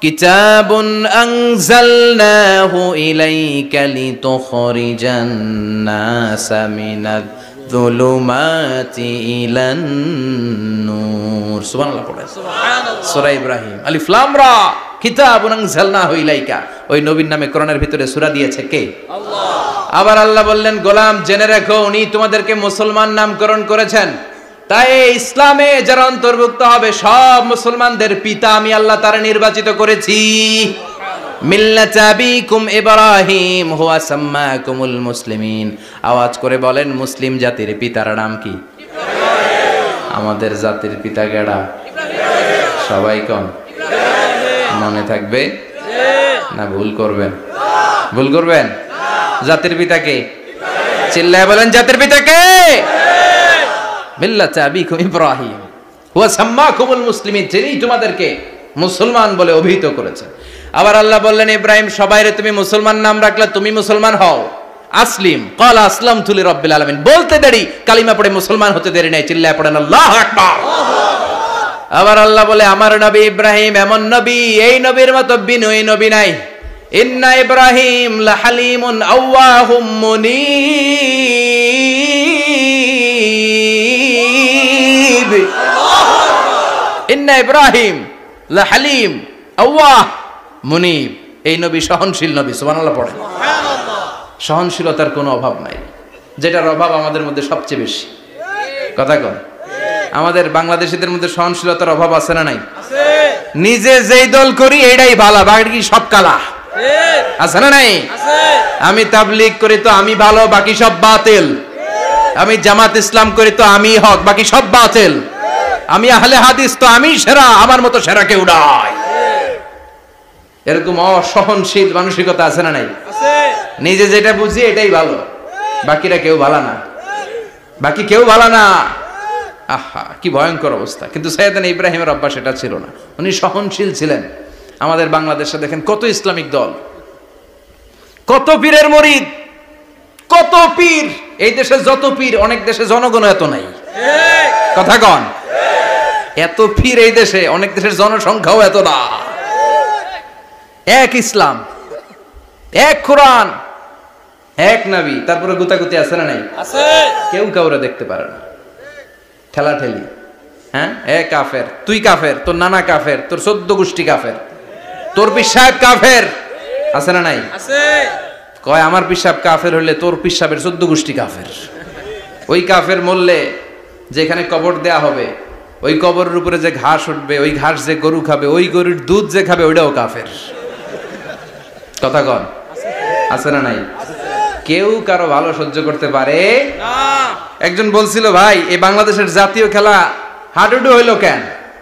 কিতাবুন আনজালনাহু ইলাইকা লিতুখরিজান নাসা মিনাল যুলুমাতি ইলান নূর। সুবহানাল্লাহ পড়েন। সুবহানাল্লাহ। সূরা ইব্রাহিম। আলিফ লাম রা। কিতাবুন আনজালনাহু ইলাইকা। ওই নবীর নামে কোরআনের ভিতরে সূরা দিয়েছে কে? আল্লাহ। আবার আল্লাহ বললেন, গোলাম জেনে রাখো, উনি তোমাদেরকে মুসলমান নামকরণ করেছেন। তাই ইসলামে যারা অন্তর্ভুক্ত হবে সব মুসলমানদের পিতা আমি আল্লাহ তারা নির্বাচিত করেছি। মিল্লাত আবিকুম ইব্রাহিম হুয়া সাম্মাকুমুল মুসলিমিন। আওয়াজ করে বলেন, মুসলিম জাতির পিতার নাম কি? ইব্রাহিম। আমাদের জাতির পিতা কেডা? ইব্রাহিম। সবাই কোন? ইব্রাহিম। মনে থাকবে না ভুল করবেন? ভুল করবেন? জাতির পিতা কে? ইব্রাহিম। চিল্লায় বলেন, জাতির পিতা কে? মিল্লাত আবিকুম ইব্রাহিম হুয়া সাম্মাকুমুল মুসলিমিন। যিনি তোমাদেরকে মুসলমান বলে অভিহিত করেছেন। আবার আল্লাহ বললেন, ইব্রাহিম সবাইরে তুমি মুসলমান নাম রাখলে তুমি মুসলমান হও। আসলিম ক্বালা আসলামতু লিরাব্বিল আলামিন। বলতে দেরি, কালিমা পড়ে মুসলমান হতে দেরি নাই। চিল্লায় পড়েন আল্লাহু আকবার। আবার আল্লাহ বলে, আমার নবী ইব্রাহিম এমন নবী, এই নবীর মতো বিনয়ী নবী নাই। ইন্না ইব্রাহিম লাহালিমুন আওয়াহুম মুনীব। ইন্না ইব্রাহিম লাহালিম আওয়াহ মুনীব। এই নবী সহনশীল নবী। সুবহানাল্লাহ পড়েন। সুবহানাল্লাহ। সহনশীলতার কোনো অভাব নাই, যেটার অভাব আমাদের মধ্যে সবচেয়ে বেশি। কথা কন, আমাদের বাংলাদেশীদের মধ্যে সহনশীলতার অভাব আছে না নাই? আছে। নিজে যেই দল করি এইটাই ভালো, বাকি সব কালা। আছে না নাই? আছে। আমি তাবলীগ করি তো আমি ভালো, বাকি সব বাতিল। আমি জামাত ইসলাম করি তো আমি হক, বাকি সব বাতিল। আমি আহলে হাদিস তো আমি সেরা, আমার মতো সেরা কেউ নাই। এরকম অসহনশীল মানসিকতা আছে না নাই? আছে। নিজে যেটা বুঝি এটাই ভালো, বাকিরা কেউ ভালো না, বাকি কেউ ভালো না। আহা কি ভয়ঙ্কর অবস্থা। কিন্তু সাইয়েদনা ইব্রাহিমের অভ্যাস এটা ছিল না, উনি সহনশীল ছিলেন। আমাদের বাংলাদেশে দেখেন কত ইসলামিক দল, কত পীরের মুরিদ, কত পীর। এই দেশে যত পীর, অনেক দেশে জনগণ এত নাই। কথা কন, এত পীর এই দেশে, অনেক দেশের জনসংখ্যাও এত না। এক ইসলাম, এক কোরআন, এক নবী, তারপরে গুতাগুতি আছে না নাই? আছে। কেউ কাউরে দেখতে পারে না, ঠেলা ঠেলি। হ্যাঁ, এ কাফের, তুই কাফের, তোর নানা কাফের, তোর চোদ্দ গোষ্ঠী কাফের, তোর পিসাব কাফের। আছে না নাই? আছে। কয় আমার পিসাব কাফের হইলে তোর পিসাবের চোদ্দ গোষ্ঠী কাফের। ওই কাফের মরলে যেখানে কবর দেয়া হবে, ওই কবরের উপরে যে ঘাস উঠবে, ওই ঘাস যে গরু খাবে, ওই গরুর দুধ যে খাবে, ওইটাও কাফের। কথা কন, আছে না নাই? কেউ কারো ভালো সহ্য করতে পারে না। একজন বলছিল, ভাই এই বাংলাদেশের জাতীয় খেলা হাডুডু হইল কেন?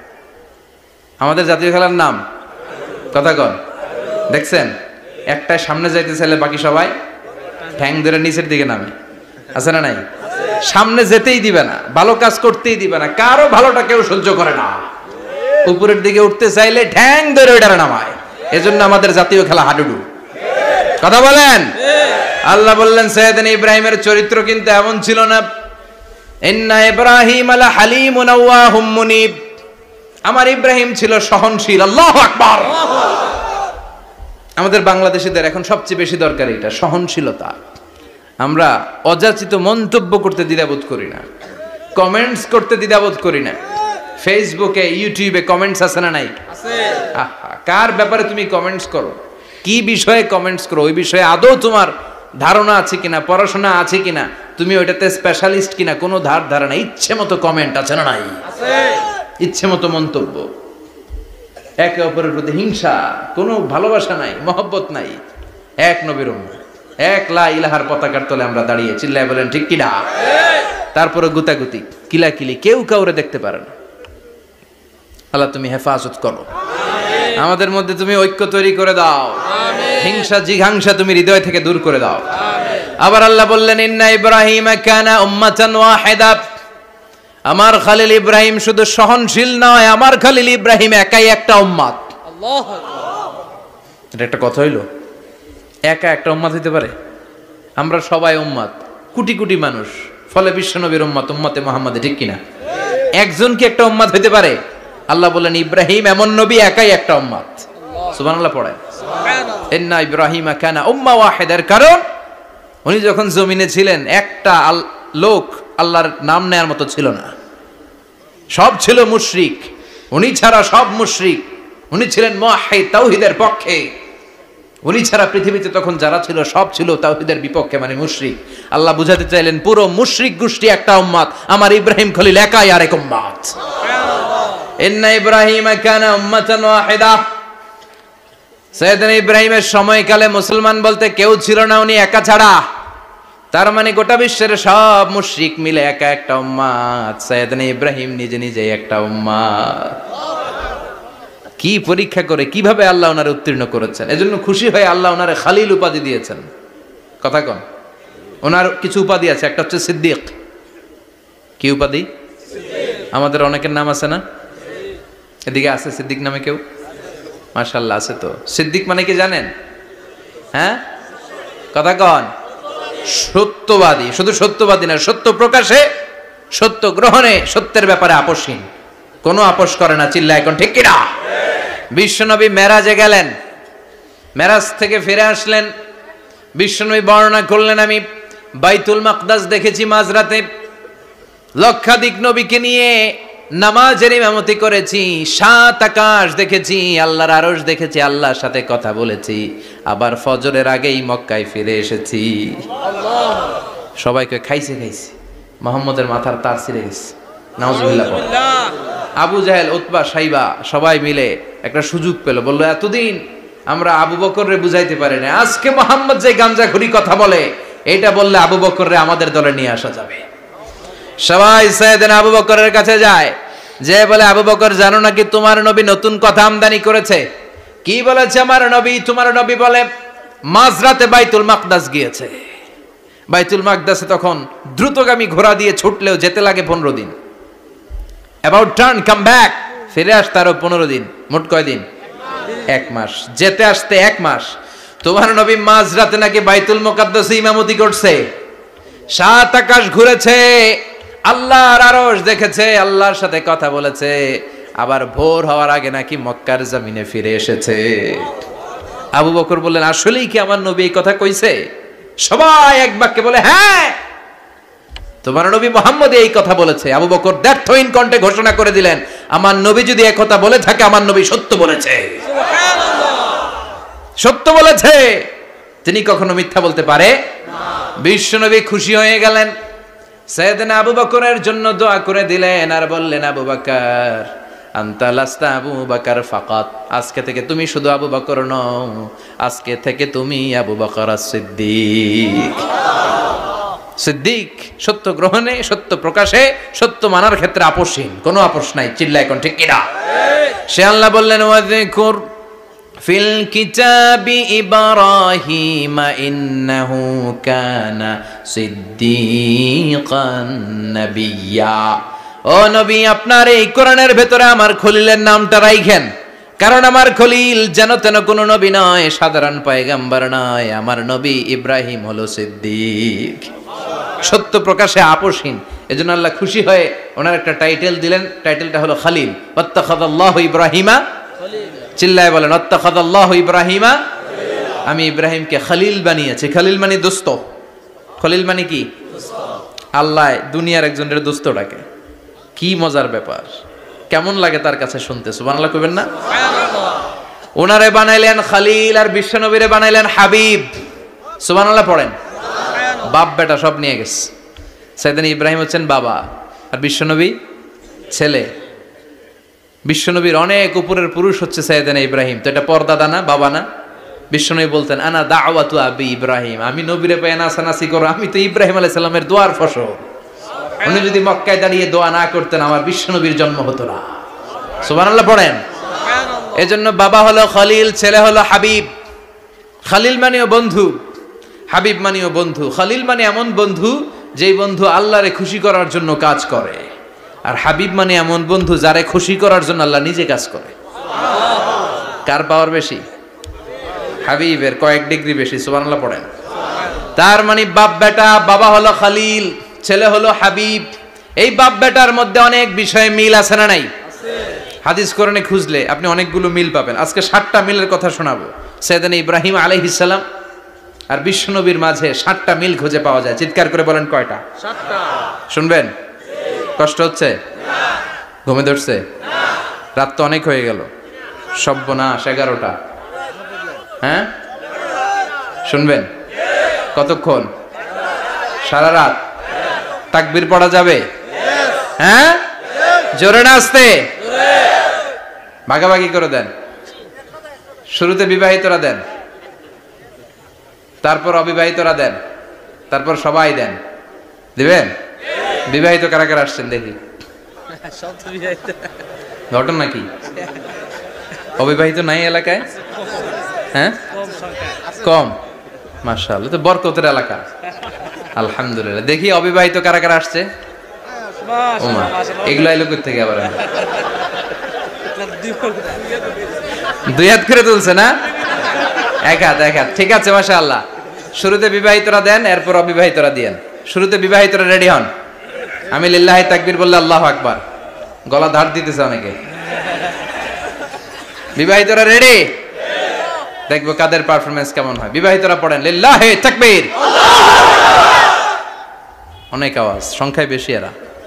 আমাদের জাতীয় খেলার নাম, কথা কন, দেখছেন একটা সামনে যাইতে চাইলে বাকি সবাই ঠ্যাং ধরে নিচের দিকে নামে। আছে না নাই? সামনে যেতেই দিবে না, ভালো কাজ করতেই দিবে না, কারো ভালোটা কেউ সহ্য করে না। উপরের দিকে উঠতে চাইলে ঠ্যাং ধরে ওইটারে নামায়। এজন্য আমাদের জাতীয় খেলা হাডুডু। কথা বলেন। আল্লাহ বললেন, সাইয়েদনা ইব্রাহিমের চরিত্র কিন্তু এমন ছিল না। ইন্না ইব্রাহিম আলা হালিমুন আওয়াহুম মুনীব। আমার ইব্রাহিম ছিল সহনশীল। আল্লাহু আকবার। আমাদের বাংলাদেশীদের এখন সবচেয়ে বেশি দরকার এটা, সহনশীলতা। আমরা অযাচিত মন্তব্য করতে দ্বিধাবোধ করি না, কমেন্টস করতে দ্বিধাবোধ করি না। ফেসবুকে, ইউটিউবে কমেন্টস আছে না নাই? আছে। আহা, কার ব্যাপারে তুমি কমেন্টস করো, কি বিষয়ে কমেন্টস করো, ওই বিষয়ে আদৌ তোমার ধারণা আছে কিনা, পড়াশোনা আছে কিনা, তুমি ওইটাতে স্পেশালিস্ট কিনা, কোনো ধার ধারণা, ইচ্ছে মতো কমেন্ট আছে না নাই? আছে। ইচ্ছে মতো মন্তব্য, একে অপরের প্রতি হিংসা, কোনো ভালোবাসা নাই, মহব্বত নাই। এক নবীর উম্মত, এক লা ইলাহার পতাকার তলে আমরা দাঁড়িয়ে, চিল্লায় বলেন ঠিক কিনা? তারপরে গুতাগুতি, কিলাকিলি, কেউ কাউরে দেখতে পারে না। আল্লাহ তুমি হেফাজত করো, আমাদের মধ্যে তুমি ঐক্য তৈরি করে দাও, হিংসা জিঘাংসা তুমি হৃদয় থেকে দূর করে দাও। আবার আল্লাহ বললেন, ইন্না ইব্রাহিম কানা উম্মাতান ওয়াহিদা। আমার খলিল ইব্রাহিম শুধু সহনশীল নয়, আমার খলিল ইব্রাহিম একাই একটা উম্মত। আল্লাহু আকবার। এটা একটা কথা হইল, একা একটা উম্মত হইতে পারে? আমরা সবাই উম্মত, কোটি কোটি মানুষ, ফলে বিশ্বনবীর উম্মত, উম্মতে মুহাম্মাদে, ঠিক কিনা? একজন কি একটা উম্মত হইতে পারে? আল্লাহ বলেন, ইব্রাহিম এমন নবী, একাই একটা উম্মত। সুবহানাল্লাহ পড়েন। ইন্না ইব্রাহিমা কানা উম্মাহ ওয়াহিদার কারণ উনি যখন জমিনে ছিলেন একটা লোক আল্লাহর নাম নেয়ার মতো ছিল না, সব ছিল মুশরিক, উনি ছাড়া সব মুশরিক। উনি ছিলেন মুওয়াহহিদ, তাওহীদের পক্ষে। উনি ছাড়া পৃথিবীতে তখন যারা ছিল সব ছিল তাওহীদের বিপক্ষে, মানে মুশরিক। আল্লাহ বুঝাতে চাইলেন পুরো মুশরিক গোষ্ঠী একটা উম্মত, আমার ইব্রাহিম খলিল একাই আরেক উম্মত। ইন্না ইব্রাহিমা কানা উম্মাতান ওয়াহিদা। সাইয়েদনা ইব্রাহিমের সময়কালে মুসলমান বলতে কেউ ছিল না, উনি একা ছাড়া। তার মানে গোটা বিশ্বের সব মুশরিক মিলে একা একটা উম্মত, সাইয়েদনা ইব্রাহিম নিজে নিজে একটা উম্মত। কি পরীক্ষা করে কিভাবে আল্লাহ ওনারে উত্তীর্ণ করেছেন, এজন্য খুশি হয়ে আল্লাহ ওনারে খালিল উপাধি দিয়েছেন। কথা কন, ওনার কিছু উপাধি আছে, একটা হচ্ছে সিদ্দিক। কি উপাধি? আমাদের অনেকের নাম আছে না, এদিকে আছে সিদ্দিক নামে কেউ? মাশাআল্লাহ আছে। তো সিদ্দিক মানে কি জানেন? হ্যাঁ কথা কন, সত্যবাদী। শুধু সত্যবাদী না, সত্য প্রকাশে, সত্য গ্রহণে, সত্যের ব্যাপারে আপোষহীন, কোনো আপোষ করে না। চিল্লা এখন ঠিক কিনা? বিশ্বনবী মেরাজে গেলেন, মেরাজ থেকে ফিরে আসলেন। বিশ্বনবী বর্ণনা করলেন, আমি বাইতুল মাকদাস দেখেছি মাঝরাতে, লক্ষাধিক নবীকে নিয়ে নামাজের ইমামতি করেছি, সাত আকাশ দেখেছি, আল্লাহর আরশ দেখেছি, আল্লাহর সাথে কথা বলেছি, আবার ফজরের আগেই মক্কায় ফিরে এসেছি। সবাইকে খাইছে খাইছে, মুহাম্মদের মাথার তার ছিঁড়ে গেছে। নাউজুবিল্লাহ। আবু জাহেল, উতবা, সাইবা সবাই মিলে একটা সুযোগ পেল, বললো এতদিন আমরা আবু বকররে বুঝাইতে পারি না, আজকে মুহাম্মদ যে গাঞ্জাখুরি কথা বলে এটা বললে আবু বকররে আমাদের দলে নিয়ে আসা যাবে। সবাই সাইয়েদনা আবু বকরের কাছে যায়, যে বলে আবু বকর জানো নাকি তোমার নবী নতুন কথা আমদানি করেছে? কি বলেছে আমার নবী? তোমার নবী বলে মাঝরাতে বাইতুল মাকদাস গিয়েছে। বাইতুল মাকদাসে তখন দ্রুতগামী ঘোড়া দিয়ে ছুটলেও যেতে লাগে পনেরো দিন। অ্যাবাউট টার্ন কাম ব্যাক, ফিরে আসতে আরো পনেরো দিন, মোট কয় দিন? এক মাস। যেতে আসতে এক মাস। তোমার নবী মাঝরাতে নাকি বাইতুল মুকাদ্দাসে ইমামতি করছে, সাত আকাশ ঘুরেছে, আল্লাহর আরশ দেখেছে, আল্লাহর সাথে কথা বলেছে, আবার ভোর হওয়ার আগে নাকি মক্কার জমিনে ফিরে এসেছে। আবু বকর বললেন আসলেই কি আমার নবী এই কথা কইছে? সবাই এক বাক্যে বলে হ্যাঁ, তোমার নবী মুহাম্মদ এই কথা বলেছে। আবু বকর দ্ব্যর্থহীন কণ্ঠে ঘোষণা করে দিলেন, আমার নবী যদি এই কথা বলে থাকে, আমার নবী সত্য বলেছে। সত্য বলেছে, তিনি কখনো মিথ্যা বলতে পারে না। বিশ্বনবী খুশি হয়ে গেলেন, সাইয়েদনা আবু বকরের জন্য দোয়া করে দিলেন, আর বললেন আবু বকর আনতা লাস্তা আবু বকর ফাকাত, আজকে থেকে তুমি শুধু আবু বকর নও, আজকে থেকে তুমি আবু বকর as-সিদ্দিক। সিদ্দিক সত্য গ্রহণে, সত্য প্রকাশে, সত্য মানার ক্ষেত্রে আপোষহীন, কোনো আপোষ নাই। চিল্লা এখন ঠিক কিনা? সে আল্লাহ বললেন ওয়াযকুর ফিল কিতাবি ইব্রাহিম ইন্নাহু কানা সিদ্দিকান নাবিয়্যা। ও নবী, আপনার এই কোরআনের ভেতরে আমার খলিলের নামটা রাখেন, কারণ আমার খলিল যেন তেন কোনো নবী নয়, সাধারণ পয়গম্বর নয়, আমার নবী ইব্রাহিম হলো সিদ্দিক, সত্য প্রকাশে আপোষহীন। এজন্য আল্লাহ খুশি হয়ে ওনার একটা টাইটেল দিলেন, টাইটেলটা হলো খালিল। ওয়াত্তাখাযাল্লাহু ইব্রাহিমা, চিল্লায় বলেন ওয়াত্তাখাযাল্লাহু ইব্রাহিমা, আমি ইব্রাহিমকে খালিল বানিয়েছি। খালিল মানে দোস্ত। খলিল মানে কি? আল্লাহ দুনিয়ার একজনের দোস্ত ডাকে। কি মজার ব্যাপার, কেমন লাগে তার কাছে শুনতে? সুবহানাল্লাহ কইবেন না? ওনারে বানাইলেন খালিল, আর বিশ্বনবীরে বানাইলেন হাবিব। সুবহানাল্লাহ পড়েন। বাপ বেটা সব নিয়ে গেছে। সাইয়েদনা ইব্রাহিম হচ্ছেন বাবা, আর বিশ্বনবী ছেলে। বিশ্বনবীর অনেক উপরের পুরুষ হচ্ছে সাইয়েদনা ইব্রাহিম। তো এটা পরদাদা না, বাবা না? বিশ্বনবী বলতেন আনা দাওয়াতু আবি ইব্রাহিম, আমি নবীরে পেয়ে নাসানাসি করো, আমি তো ইব্রাহিম আলাইহিস সালামের দোয়ার ফসল। উনি যদি মক্কায় দাঁড়িয়ে দোয়া না করতেন, আমার বিশ্বনবীর জন্ম হতো না। সুবহানাল্লাহ পড়েন। এজন্য বাবা হলো খলিল, ছেলে হলো হাবিব। খালিল মানেও বন্ধু, হাবিব মানেও বন্ধু। খালিল মানে এমন বন্ধু যেই বন্ধু আল্লাহরে খুশি করার জন্য কাজ করে, আর হাবিব মানে এমন বন্ধু যারে খুশি করার জন্য আল্লাহ নিজে কাজ করে। কার পাওয়ার বেশি? হাবিবের কয়েক ডিগ্রি বেশি। সুবহানাল্লাহ পড়েন। তার মানে বাপ বেটা, বাবা হলো খালিল, ছেলে হলো হাবিব। এই বাপ বেটার মধ্যে অনেক বিষয়ে মিল আছে না নাই? হাদিস কোরআনে খুঁজলে আপনি অনেকগুলো মিল পাবেন। আজকে ষাটটা মিলের কথা শোনাবো। সাইয়েদনা ইব্রাহিম আলাইহিস সালাম আর বিশ্বনবীর মাঝে ষাটটা মিল খুঁজে পাওয়া যায়। চিৎকার করে বলেন কয়টা? ষাটটা। শুনবেন? কষ্ট হচ্ছে? ঘুমে ধরছে? রাত তো অনেক হয়ে গেল। সর্বনাশ, এগারোটা। হ্যাঁ, শুনবেন? কতক্ষণ? সারা রাত। তাকবীর পড়া যাবে? হ্যাঁ, জোরে না আস্তে? ভাগাভাগি করে দেন। শুরুতে বিবাহিতরা দেন, তারপর অবিবাহিতরা দেন, তারপর সবাই দেন। দিবেন? বিবাহিত কারা কারা আসছেন দেখি? ঘটনা কি? অবিবাহিত নাই এলাকায়? হ্যাঁ, কম। মাশাআল্লাহ, তো বরকতের এলাকা। আলহামদুলিল্লাহ। দেখি অবিবাহিত কারা কারা আসছে? ওমা, এগুলো এলো কই থেকে আবার? দুই হাত করে তুলছে না? এক হাত, এক হাত। ঠিক আছে, মাশাআল্লাহ। শুরুতে বিবাহিতরা দেন, এরপর অবিবাহিতরা দিয়েন। শুরুতে বিবাহিতরা রেডি হন। আমি লিল্লাহি তাকবীর বললে আল্লাহু আকবার। গলা ধার দিতেছে অনেকে। বিবাহিতরা রেডি? দেখবো কাদের পারফরমেন্স কেমন হয়। বিবাহিতরা পড়েন লিল্লাহি তাকবীর। অনেক আওয়াজ, সংখ্যায় বেশি এরা।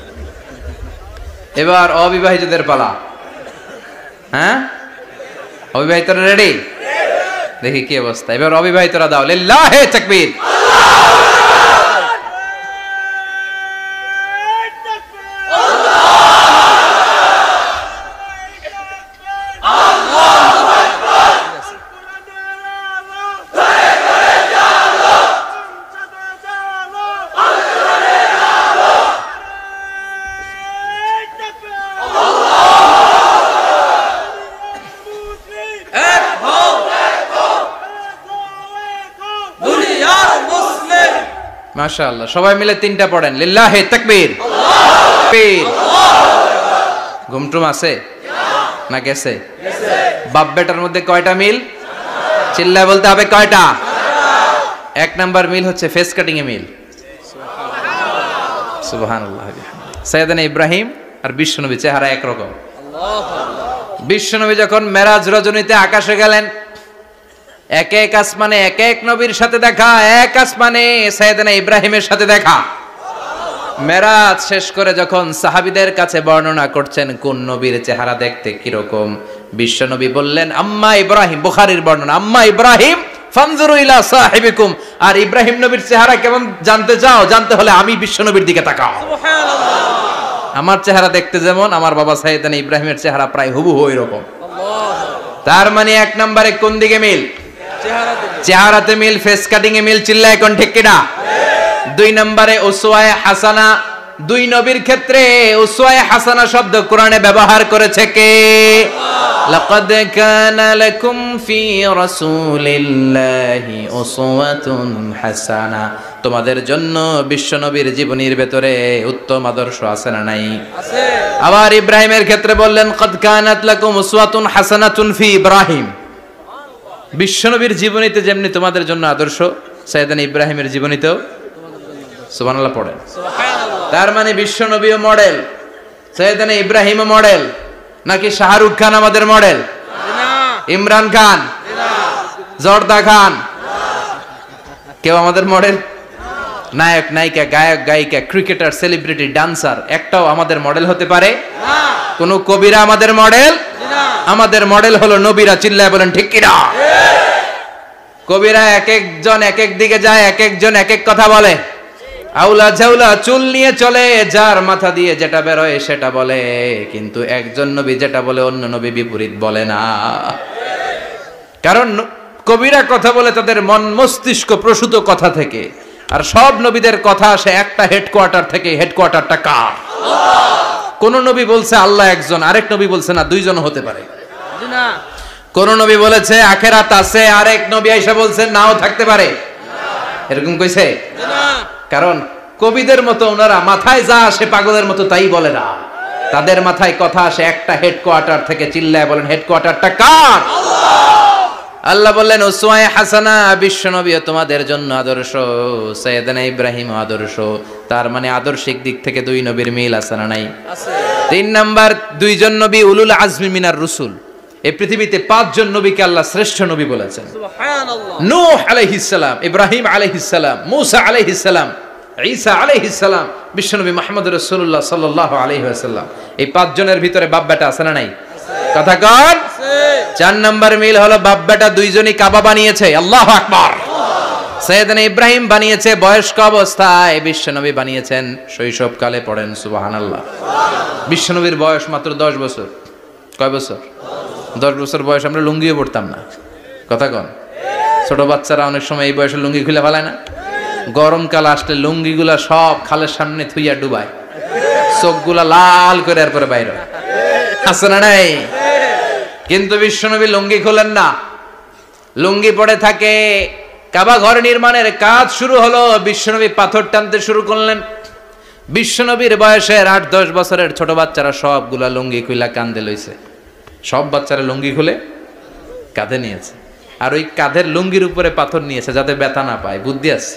এবার অবিবাহিতদের পালা। হ্যাঁ, অবিবাহিতরা রেডি? দেখি কি অবস্থা। এবার অবিবাহিতরা দাও লিল্লাহি তাকবীর। মাশাআল্লাহ, সবাই মিলে তিনটা পড়েন লিল্লাহি তাকবীর। ঘুমটুম আছে না গেছে? বাপ বেটার মধ্যে কয়টা মিল? চিল্লায় বলতে হবে কয়টা? এক নাম্বার মিল হচ্ছে ফেস কাটিং এ মিল। সুবহানাল্লাহ। সাইয়েদনা ইব্রাহিম আর বিশ্বনবী চেহারা একরকম। বিশ্বনবী যখন মেরাজ রজনীতে আকাশে গেলেন, এক এক আসমানে এক এক নবীর সাথে দেখা, এক আসমানে সাইয়েদনা ইব্রাহিমের সাথে দেখা। মেরাজ শেষ করে যখন সাহাবীদের কাছে বর্ণনা করছেন কোন নবীর চেহারা দেখতে কিরকম, বিশ্বনবী বললেন আম্মা ইব্রাহিম। বুখারীর বর্ণনা, আম্মা ইব্রাহিম ফানজুরু ইলা সাহিবিকুম। আর ইব্রাহিম নবীর চেহারা কেমন জানতে চাও? জানতে হলে আমি বিশ্বনবীর দিকে তাকাও। সুবহানাল্লাহ। আমার চেহারা দেখতে যেমন, আমার বাবা সাইয়েদনা ইব্রাহিমের চেহারা প্রায় হুবহু এরকম। তার মানে এক নম্বরে কোন দিকে মিল? চেহারাতে মিল, ফেস কাটিং এ মিল। চিল্লায় কোন ঠিক কিনা? দুই নম্বরে উসওয়ায়ে হাসানা। দুই নবীর ক্ষেত্রে উসওয়ায়ে হাসানা শব্দ কোরআনে ব্যবহার করেছে কে? লাকাদ কানা লাকুম ফি রাসূলিল্লাহি উসওয়াতুন হাসানা। তোমাদের জন্য বিশ্বনবীর জীবনীর ভেতরে উত্তম আদর্শ আছে না নাই? আছে। আবার ইব্রাহিমের ক্ষেত্রে বললেন কাদ কানাত লাকুম উসওয়াতুন হাসানাতুন ফি ইব্রাহিম। বিশ্বনবীর জীবনীতে যেমনি তোমাদের জন্য আদর্শ, সাইয়েদনা ইব্রাহিমের জীবনীতেও। সুবহানাল্লাহ পড়েন। সুবহানাল্লাহ। তার মানে বিশ্বনবীও মডেল, সাইয়েদনা ইব্রাহিমও মডেল। নাকি শাহরুখ খান আমাদের মডেল? না। ইমরান খান? না। জর্দা খান? না। কেউ আমাদের মডেল? নায়ক নায়িকা, গায়ক গায়িকা, ক্রিকেটার, সেলিব্রিটি, ডান্সার একটাও আমাদের মডেল হতে পারে না। কোন কবিরা আমাদের মডেল? আমাদের মডেল হলো নবীরা। চিল্লায় বলেন ঠিক কিনা? কবিরা এক একজন এক এক দিকে যায়, এক একজন এক এক কথা বলে। আউলা ঝাউলা চুল নিয়ে চলে, যার মাথা দিয়ে যেটা বেরোয় সেটা বলে, কিন্তু একজন নবী যেটা বলে অন্য নবী বিপরীত বলে না। কারণ কবিরা কথা বলে তাদের মন মস্তিষ্ক প্রসূত কথা থেকে, আর সব নবীদের কথা আসে একটা হেডকোয়ার্টার থেকে। হেডকোয়ার্টারটা কার? কোন নবী বলছে আল্লাহ একজন, আরেক নবী বলছে না দুইজন হতে পারে। কোন নবী বলেছে আখিরাত আছে, আরেক নবী আইসা বলছে নাও থাকতে পারে। এরকম কইছে? কারণ কবিদের মতো ওনারা মাথায় যা আসে পাগলের মতো তাই বলে না। তাদের মাথায় কথা আসে একটা হেডকোয়ার্টার থেকে। চিল্লায় বলেন হেডকোয়ার্টারটা কার? আল্লাহ বললেন উসওয়ায়ে হাসানা, বিশ্বনবী তোমাদের জন্য আদর্শ, সাইয়েদনা ইব্রাহিম আদর্শ। তার মানে আদর্শিক দিক থেকে দুই নবীর মিল আছে না নাই? আছে। তিন নাম্বার, দুইজন নবী উলুল আজমি মিনার রুসুল। এই পৃথিবীতে পাঁচজন নবীকে আল্লাহ শ্রেষ্ঠ নবী বলেছেন। সুবহানাল্লাহ। নূহ আলাইহিস সালাম, ইব্রাহিম আলাইহিস সালাম, মূসা আলাইহিস সালাম, ঈসা আলাইহিস সালাম, বিশ্বনবী মুহাম্মদ রাসূলুল্লাহ সাল্লাল্লাহু আলাইহি ওয়াসাল্লাম। এই পাঁচজনের ভিতরে বাপ বেটা আছে না নাই? কথা কন। চার নাম্বার মিল হলো বাপ বেটা দুইজনই কাবা বানিয়েছে। আল্লাহু আকবার। সাইয়েদনা ইব্রাহিম বানিয়েছে বয়স্ক অবস্থায়, বিশ্বনবী বানিয়েছেন শৈশবকালে। পড়েন সুবহানাল্লাহ। বিশ্বনবীর বয়স মাত্র দশ বছর। কয় বছর? দশ বছর বয়স আমরা লুঙ্গিও পড়তাম না। কথা কন। ছোট বাচ্চারা অনেক সময় এই বয়সে লুঙ্গি খুলে ফেলায় না? গরমকাল আসলে লুঙ্গিগুলা সব খালের সামনে থুইয়া ডুবায়, চোখগুলা লাল করে এরপরে বাইরে আছে না নাই? কিন্তু বিশ্বনবী লুঙ্গি খোলেন না, লুঙ্গি পড়ে থাকে। কাবা ঘর নির্মাণের কাজ শুরু হলো, বিশ্বনবী পাথর টানতে শুরু করলেন। বিশ্বনবীর বয়সের আট দশ বছরের ছোট বাচ্চারা সবগুলা লুঙ্গি খুইলা কাঁধে লইছে। সব বাচ্চারা লুঙ্গি খুলে কাঁধে নিয়েছে, আর ওই কাঁধের লুঙ্গির উপরে পাথর নিয়েছে যাতে ব্যথা না পায়। বুদ্ধি আছে।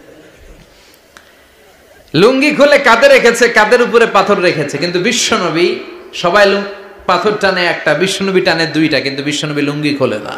লুঙ্গি খুলে কাঁধে রেখেছে, কাঁধের উপরে পাথর রেখেছে। কিন্তু বিশ্বনবী সবাই পাথর টানে একটা, বিশ্বনবী টানে দুইটা, কিন্তু বিশ্বনবী লুঙ্গি খোলে না।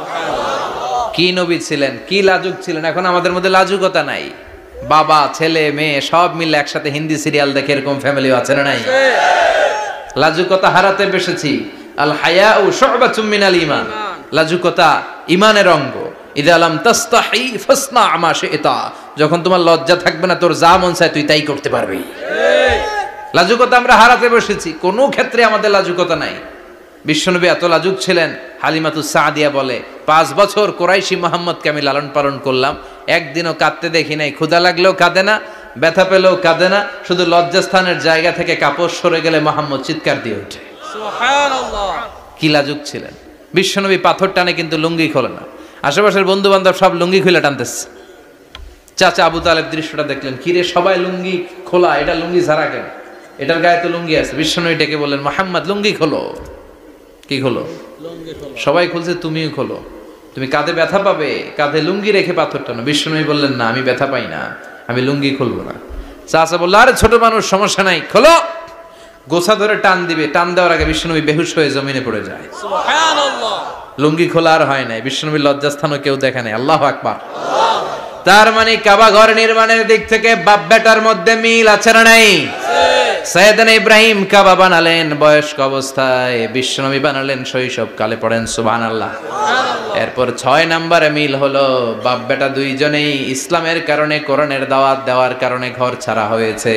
কি নবী ছিলেন, কি লাজুক ছিলেন। এখন আমাদের মধ্যে লাজুকতা নাই। বাবা ছেলে মেয়ে সব মিলে একসাথে হিন্দি সিরিয়াল দেখে এরকম ফ্যামিলিও আছে না নাই? লাজুকতা হারাতে বসেছি। আল হায়াউ শু'বাতুম মিনাল ঈমান। লাজুকতা ঈমানের অঙ্গ। ইযা লাম তাস্তাহি ফাসনা মা শি'তা। যখন তোমার লজ্জা থাকবে না, তোর যা মন চায় তুই তাই করতে পারবি। লাজুকতা আমরা হারাতে বসেছি, কোনো ক্ষেত্রে আমাদের লাজুকতা নাই। বিশ্বনবী এত লাজুক ছিলেন, হালিমাতুস সাদিয়া বলে, পাঁচ বছর কোরাইশি মুহাম্মদকে আমি লালন পালন করলাম, একদিনও কাঁদতে দেখি নাই। ক্ষুধা লাগলেও কাঁদে না, ব্যথা পেলেও কাঁদে না, শুধু লজ্জাস্থানের জায়গা থেকে কাপড় সরে গেলে মুহাম্মদ চিৎকার দিয়ে ওঠে। সুবহানাল্লাহ। কি লাজুক ছিলেন। বিশ্বনবী পাথর টানে কিন্তু লুঙ্গি খোলে না। আশেপাশের বন্ধু বান্ধব সব লুঙ্গি খুলে টানতেছে। চাচা আবু তালেব দৃশ্যটা দেখলেন, কিরে সবাই লুঙ্গি খোলা, এটা লুঙ্গি ছাড়া কেন? এটার গায়ে তো লুঙ্গি আছে। বিশ্বনবী ডেকে বললেন, মুহাম্মদ লুঙ্গি খোলো। কি খোলো? সবাই খুলছে, তুমিও খোলো। তুমি কাঁধে ব্যথা পাবে, কাঁধে লুঙ্গি রেখে পাথর টানো। বিশ্বনবী বললেন, না আমি ব্যথা পাই না, আমি লুঙ্গি খুলবো না। চাচা বললো, আরে ছোট মানুষ, সমস্যা নাই, খোলো। গোছা ধরে টান দিবে, টান দেওয়ার আগে বিশ্বনবী বেহুশ হয়ে জমিনে পড়ে যায়। সুবহানাল্লাহ। লুঙ্গি খোলা আর হয় নাই। বিশ্বনবীর লজ্জাস্থানও কেউ দেখে নাই। আল্লাহু আকবার। তার মানে কাবা ঘর নির্মাণের দিক থেকে বাপ বেটার মধ্যে মিল আছে না নাই? সাইয়েদনা ইব্রাহিম কাবা বানালেন বয়স্ক অবস্থায়, বিশ্বনবী বানালেন শৈশবকালে। পড়েন সুবহানাল্লাহ। এরপর ছয় নম্বরে মিল হলো বাপ বেটা দুইজনেই ইসলামের কারণে, কোরআনের দাওয়াত দেওয়ার কারণে ঘর ছাড়া হয়েছে।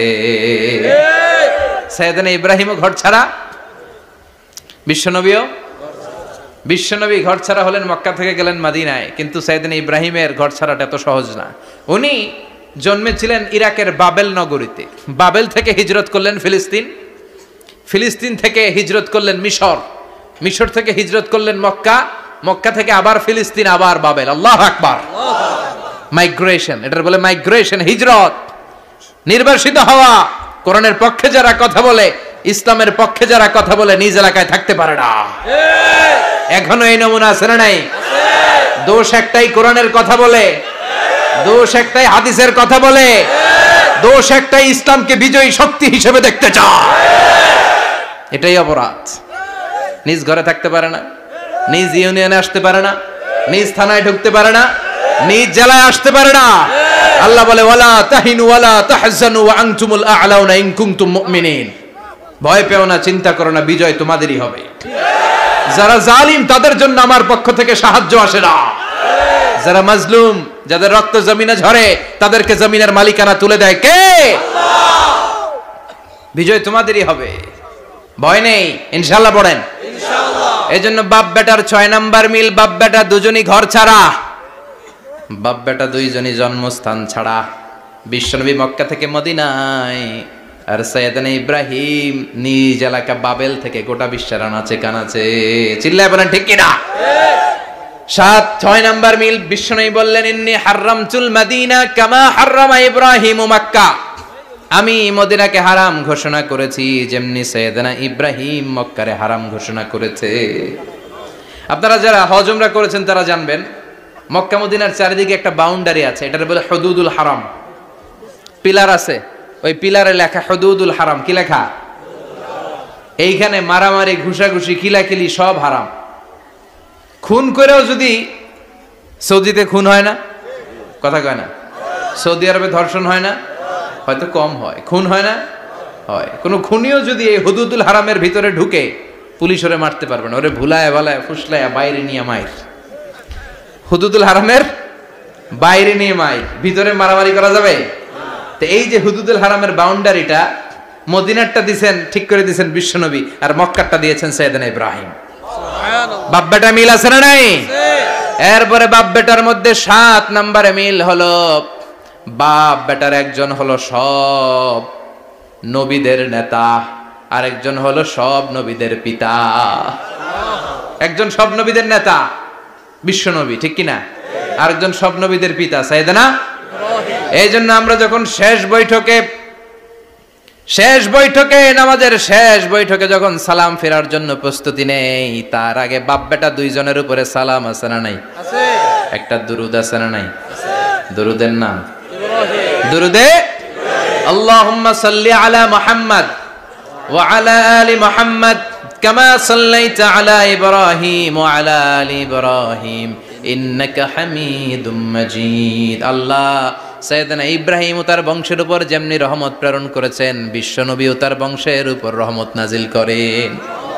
সাইয়েদনা ইব্রাহিমও ঘর ছাড়া, বিশ্বনবীও। বিশ্বনবী ঘর ছাড়া হলেন, মক্কা থেকে গেলেন মদিনায়। কিন্তু সাইয়েদনা ইব্রাহিমের ঘর ছাড়াটা এত সহজ না। উনি জন্মেছিলেন ইরাকের বাবেল নগরীতে। বাবেল থেকে হিজরত করলেন ফিলিস্তিন, ফিলিস্তিন থেকে হিজরত করলেন মিশর, মিশর থেকে হিজরত করলেন মক্কা, মক্কা থেকে আবার ফিলিস্তিন, আবার বাবেল। আল্লাহু আকবার। মাইগ্রেশন, এটার বলে মাইগ্রেশন, হিজরত। নির্বাসিত হওয়া। কোরআনের পক্ষে যারা কথা বলে, ইসলামের পক্ষে যারা কথা বলে, নিজ এলাকায় থাকতে পারে না। এখনো এই নমুনা আছে না নাই? দোষ একটাই, কোরআনের কথা বলে। দোষ একটাই, হাদিসের কথা বলে। দোষ একটাই, ইসলামকে বিজয়ী শক্তি হিসেবে দেখতে চায়। এটাই অপরাধ। নিজ ঘরে থাকতে পারে না, নিজ ইউনিয়নে আসতে পারে না, নিজ থানায় ঢুকতে পারে না, নিজ জেলায় আসতে পারে না। আল্লাহ বলে, ওয়ালা তাহিনু ওয়ালা তাহজানু ওয়া আনতুমুল আ'লাউনা ইন কুনতুম মুমিনিন। ভয় পেও না, চিন্তা করো না, বিজয় তোমাদেরই হবে। যারা জালিম তাদের জন্য আমার পক্ষ থেকে সাহায্য আসে না। যারা মাজলুম, যাদের রক্ত জমিনে ঝরে, তাদেরকে জমিনের মালিকানা তুলে দেয় কে? আল্লাহ। বিজয় তোমাদেরই হবে, ভয় নেই, ইনশাআল্লাহ। পড়েন ইনশাআল্লাহ। এজন্য বাপ বেটার ছয় নাম্বার মিল, বাপ বেটা দুজনই ঘর ছাড়া, বাপ বেটা দুইজনই জন্মস্থান ছাড়া। বিশ্বনবী মক্কা থেকে মদিনায়, আর সাইয়েদনা ইব্রাহিম নিজ এলাকা বাবেল থেকে গোটা বিশ্বের আনাচে কানাচে। চিল্লায় বলেন ঠিক কিনা? সাত ছয় নাম্বার মিল, বিশ্বনবী বললেন, ইন্নী হারামতুল মদিনা কামা হারামা ইব্রাহিম মক্কা। আমি মদিনাকে হারাম ঘোষণা করেছি যেমনি সাইয়েদনা ইব্রাহিম মক্কারে হারাম ঘোষণা করেছে। আপনারা যারা হজ উমরা করেছেন তারা জানবেন মক্কা মদিনার চারিদিকে একটা বাউন্ডারি আছে, এটার বলে হুদুদুল হারাম। পিলার আছে, ওই পিলারে লেখা হুদুদুল হারাম। কি লেখা? এইখানে মারামারি, ঘুষাঘুষি, খিলাখিলি সব হারাম। খুন করেও যদি, সৌদিতে খুন হয় না, কথা কয় না? সৌদি আরবে ধর্ষণ হয় না? হয়তো কম হয়। খুন হয় না? হয়। কোনো খুনিও যদি এই হুদুদুল হারামের ভিতরে ঢুকে, পুলিশ ওরে মারতে পারবে না। ওরে ভুলায় ভালায় ফুসলায় বাইরে নিয়ে মাইর। হুদুদুল হারামের বাইরে নিয়ে মাইর, ভিতরে মারামারি করা যাবে? তো এই যে হুদুদুল হারামের বাউন্ডারিটা, মদিনারটা দিয়েছেন, ঠিক করে দিয়েছেন বিশ্বনবী, আর মক্কারটা দিয়েছেন সাইয়েদনা ইব্রাহিম। বাপ বেটা মিল আছে না নাই? এরপরে বাপ বেটার মধ্যে সাত নম্বরে মিল হলো, বাপ বেটার একজন হলো সব নবীদের নেতা, আরেকজন হলো সব নবীদের পিতা। একজন সব নবীদের নেতা বিশ্বনবী, ঠিক কিনা? আরেকজন সব নবীদের পিতা সাইয়েদনা ইব্রাহিম। এই জন্য আমরা যখন শেষ বৈঠকে শেষ বৈঠকে নামাজের শেষ বৈঠকে যখন সালাম ফেরার জন্য প্রস্তুতি নেই, তার আগে বাপ বেটা দুইজনের উপরে সালাম আছে না নাই? আছে। একটা দুরুদ আছে না নাই? আছে। দুরুদের নাম ইব্রাহিম। দুরুদে আল্লাহুম্মা সাল্লি আলা মুহাম্মদ ওয়া আলা আলি মুহাম্মদ কামা সাল্লাইতা আলা ইব্রাহিম ওয়া আলা আলি ইব্রাহিম ইন্নাকা হামিদুম মাজিদ। আল্লাহ সাইয়েদনা ইব্রাহিম ও তার বংশের উপর যেমনি রহমত প্রেরণ করেছেন, বিশ্বনবী ও তার বংশের উপর রহমত নাজিল করেন।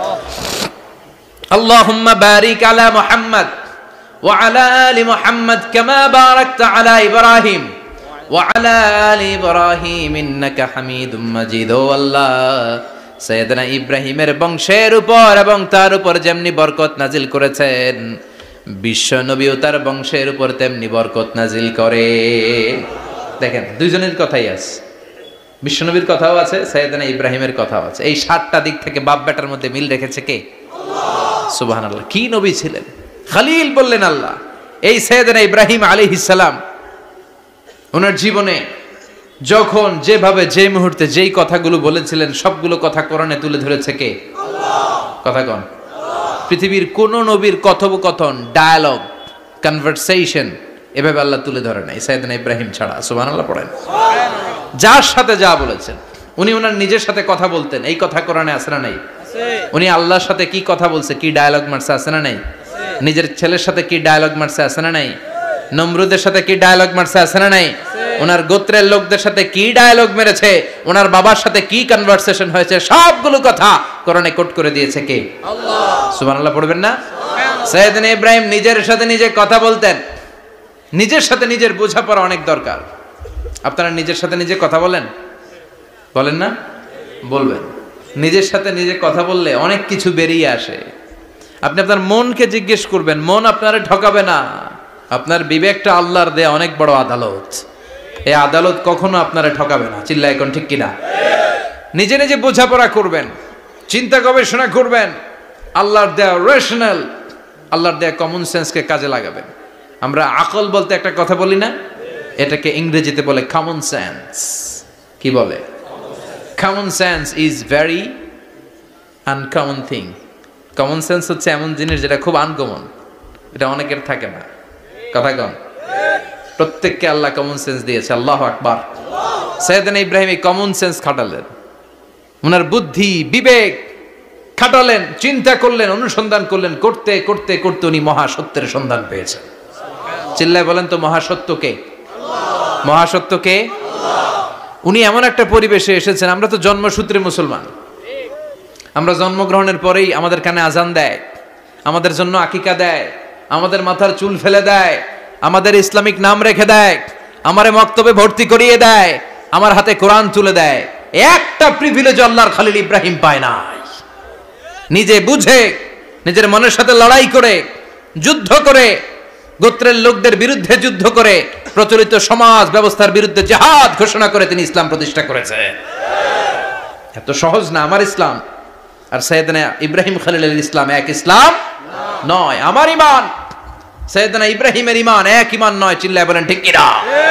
আল্লাহুম্মা বারিক আলা মুহাম্মদ ওয়া আলা আলি মুহাম্মদ কামা বারাকতা আলা ইব্রাহিম ওয়া আলা আলি ইব্রাহিম ইন্নাকা হামিদুম মাজিদ। ও আল্লাহ, সাইয়েদনা ইব্রাহিমের বংশের উপর এবং তার উপর যেমনি বরকত নাজিল করেছেন, বিশ্বনবী ও তার বংশের উপর তেমনি বরকত নাজিল করে। দেখেন, দুইজনের কথাই আছে, বিশ্বনবীর কথাও আছে, সাইয়েদনা ইব্রাহিমের কথাও আছে। এই সাতটা দিক থেকে বাপ বেটার মধ্যে মিল রেখেছে কে? আল্লাহ। সুবহানাল্লাহ। কি নবী ছিলেন! খলিল বললেন আল্লাহ। এই সাইয়েদনা ইব্রাহিম আলাইহিস সালাম ওনার জীবনে যখন যেভাবে যে মুহূর্তে যেই কথাগুলো বলেছিলেন, সবগুলো কথা কোরআনে তুলে ধরেছে কে? আল্লাহ। কথা কোন? পৃথিবীর কোন নবীর কথোপকথন, ডায়ালগ, কনভারসেশন এভাবে আল্লাহ তুলে ধরে নাই সাইয়েদনা ইব্রাহিম ছাড়া। সুবহানাল্লাহ পড়েন। যার সাথে যা বলেছেন, উনি ওনার নিজের সাথে কথা বলতেন, এই কথা কোরআনে আছে না নাই? উনি আল্লাহর সাথে কি কথা বলছে, কি ডায়ালগ মারছে, আছে না নাই? নিজের ছেলের সাথে কি ডায়ালগ মারছে, আছে না নাই? নমরুদের সাথে কি ডায়ালগ মারছে, আছে না নাই? ওনার গোত্রের লোকদের সাথে কি ডায়ালগ মেরেছে, ওনার বাবার সাথে কি কনভারসেশন হয়েছে, সবগুলো কথা কোরআনে কোট করে দিয়েছে কে? আল্লাহ। সুবহানাল্লাহ পড়বেন না? সাইয়েদনা ইব্রাহিম নিজের সাথে নিজে কথা বলতেন। নিজের সাথে নিজের বোঝাপড়া অনেক দরকার। আপনারা নিজের সাথে নিজে কথা বলেন? বলেন না? বলবেন। নিজের সাথে নিজে কথা বললে অনেক কিছু বেরিয়ে আসে। আপনি আপনার মনকে জিজ্ঞেস করবেন, মন আপনারে ঠকাবে না। আপনার বিবেকটা আল্লাহর দেয়া অনেক বড় আদালত, এই আদালত কখনো আপনারে ঠকাবে না। চিল্লা এখন ঠিক কিনা? নিজে নিজে বোঝাপড়া করবেন, চিন্তা গবেষণা করবেন, আল্লাহর দেয়া রেশনাল, আল্লাহর দেয়া কমন সেন্সকে কাজে লাগাবেন। আমরা আকল বলতে একটা কথা বলি না, এটাকে ইংরেজিতে বলে কমন সেন্স। কি বলে? Common sense is very uncommon thing. Common sense হচ্ছে এমন জিনিস যেটা খুব আনকমন, এটা অনেকের থাকে না। কথা কন? প্রত্যেককে আল্লাহ কমন সেন্স দিয়েছে। আল্লাহু আকবার। সাইয়েদনা ইব্রাহিম এই কমন সেন্স খাটালেন, ওনার বুদ্ধি বিবেক খাটালেন, চিন্তা করলেন, অনুসন্ধান করলেন, করতে করতে করতে উনি মহাসত্যের সন্ধান পেয়েছেন। চিল্লায় বলেন তো মহাসত্যকে? মহাসত্যকে? উনি এমন একটা পরিবেশে এসেছেন, আমরা তো জন্মসূত্রে মুসলমান, আমরা জন্মগ্রহণের পরেই আমাদের কানে আজান দেয়, আমাদের জন্য আকিকা দেয়, আমাদের মাথার চুল ফেলে দেয়, আমাদের ইসলামিক নাম রেখে দেয়, আমারে মক্তবে ভর্তি করিয়ে দেয়, আমার হাতে কোরআন তুলে দেয়। একটা প্রিভিলেজ আল্লাহর খলিল ইব্রাহিম পায় নাই। নিজে বুঝে, নিজের মনের সাথে লড়াই করে, যুদ্ধ করে, গোত্রের লোকদের বিরুদ্ধে যুদ্ধ করে, প্রচলিত সমাজ ব্যবস্থার বিরুদ্ধে জিহাদ ঘোষণা করে তিনি ইসলাম প্রতিষ্ঠা করেছেন। এত সহজ না আমার ইসলাম আর সাইয়েদনা ইব্রাহিম খলিলের ইসলাম এক ইসলাম নয়। আমার ঈমান সাইয়েদনা ইব্রাহিমের ঈমান এক ঈমান নয়। চিল্লায় বলেন ঠিক কিনা?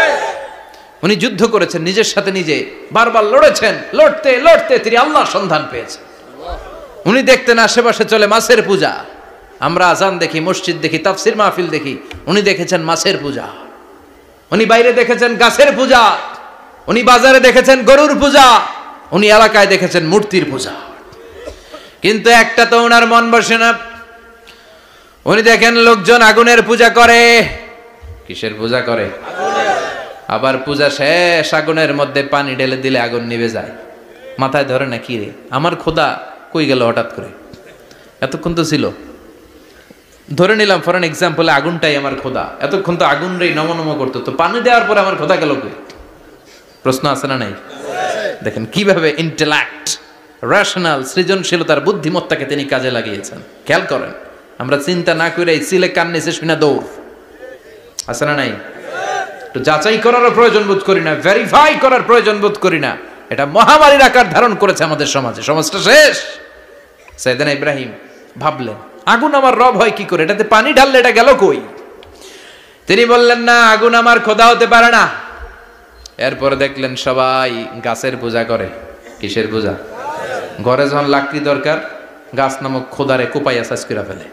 উনি যুদ্ধ করেছেন, নিজের সাথে নিজে বারবার লড়েছেন, লড়তে লড়তে তিনি আল্লাহর সন্ধান পেয়েছেন। উনি দেখতেন আশেপাশে চলে মাছের পূজা, আমরা আজান দেখি, মসজিদ দেখি, তাফসির মাহফিল দেখি। উনি দেখেছেন মাছের পূজা, উনি বাইরে দেখেছেন গাছের পূজা, উনি বাজারে দেখেছেন গরুর পূজা, উনি এলাকায় দেখেছেন মূর্তির পূজা। কিন্তু একটা তো ওনার মন বসে না। উনি দেখেন লোকজন আগুনের পূজা করে। কিসের পূজা করে? আবার পূজা শেষ আগুনের মধ্যে পানি ঢেলে দিলে আগুন নিভে যায়। মাথায় ধরে না, কি রে আমার খোদা কই গেল হঠাৎ করে, এতক্ষণ তো ছিল। ধরে নিলাম ফর এন এক্সাম্পল আগুনটাই আমার খোদা, এতক্ষণ তো আগুন রে নম নম করতো, তো পানি দেওয়ার পরে আমার খোদা গেল কই? প্রশ্ন আছে না নাই? দেখেন কিভাবে ইন্টেলেক্ট, রেশনাল, সৃজনশীলতার বুদ্ধিমত্তাকে তিনি কাজে লাগিয়েছেন। খেয়াল করেন, আমরা চিন্তা না করে সিলে কান নিচে শুনে দৌড়, আছে না নাই? তো যাচাই করারও প্রয়োজন বোধ করি না, ভেরিফাই করার প্রয়োজন বোধ করি না। এটা মহামারীর আকার ধারণ করেছে আমাদের সমাজে, সমাজটা শেষ। সাইয়েদনা ইব্রাহিম ভাবলেন আগুন আমার রব হয় কি করে, এটাতে পানি ঢাললে এটা গেল কই? তিনি বললেন না, আগুন আমার খোদা হতে পারে না। এরপরে দেখলেন সবাই গাছের পূজা করে। কিসের পূজা? ঘরে যখন লাকড়ি দরকার, গাছ নামক খোদারে কোপাইয়া সাজ করে ফেলে।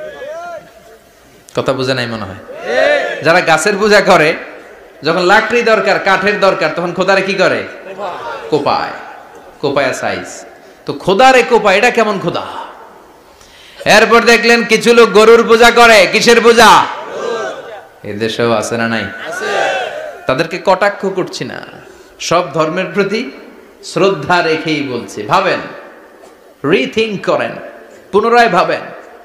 কথা বুঝে নাই মনে হয়? যারা গাছের পূজা করে, যখন লাকড়ি দরকার, কাঠের দরকার, তখন খোদারে কি করে? কোপায়, কোপায়া সাইজ। তো খোদারে কোপায়, এটা কেমন খোদা? এরপর দেখলেন কিছু লোক গরুর পূজা করে। কিসের পূজা? এদেশেও আছে না নাই? তাদেরকে কটাক্ষ করছি না, সব ধর্মের প্রতি শ্রদ্ধা রেখেই বলছি। ভাবেন, রিথিঙ্ক করেন, পুনরায় ভাবেন।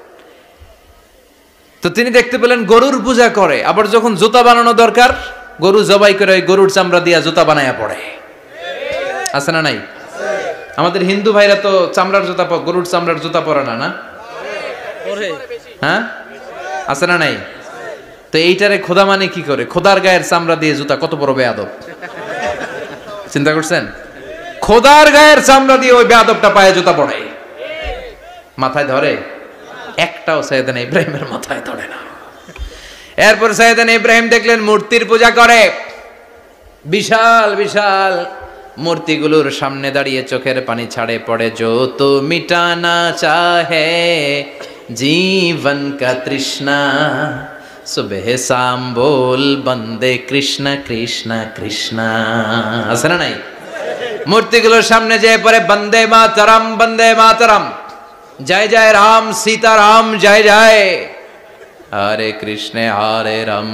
তো তিনি দেখতে পেলেন গরুর পূজা করে। আবার যখন জুতা বানানো দরকার, গরু জবাই করে গরুর চামড়া দিয়া জুতা বানায়া পড়ে। আছে না নাই? আমাদের হিন্দু ভাইরা তো চামড়ার জুতা, গরুর চামড়ার জুতা পরে না, না? হ্যাঁ, আছে না নাই? তো এইটারে খোদা মানে কি করে? খোদার গায়ের চামড়া দিয়ে জুতা, কত বড় বেয়াদব! চিন্তা করছেন? খোদার গায়ের চামড়া দিয়ে ওই বেয়াদবটা পায়ে জুতা পড়ে। মাথায় ধরে? একটাও সাইয়েদনা ইব্রাহিমের মাথায় ধরে না। এরপর সাইয়েদনা ইব্রাহিম দেখলেন মূর্তির পূজা করে। বিশাল বিশাল মূর্তিগুলোর সামনে দাঁড়িয়ে চোখের পানি ছাড়ে পড়ে। যো তো মিটানা চাহে জীবন কা তৃষ্ণা, সুবহ শাম বল বন্দে কৃষ্ণ কৃষ্ণ কৃষ্ণ। আছে না নাই? মূর্তিগুলোর সামনে যেয়ে পরে বন্দে মাতরম, বন্দে মাতরম, জয় জয় রাম সীতারাম, জয় জয় হরে কৃষ্ণ হরে রাম,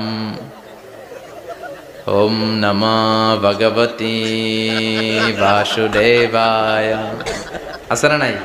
ওম নমঃ ভগবতে বাসুদেবায়। আছে না নাই?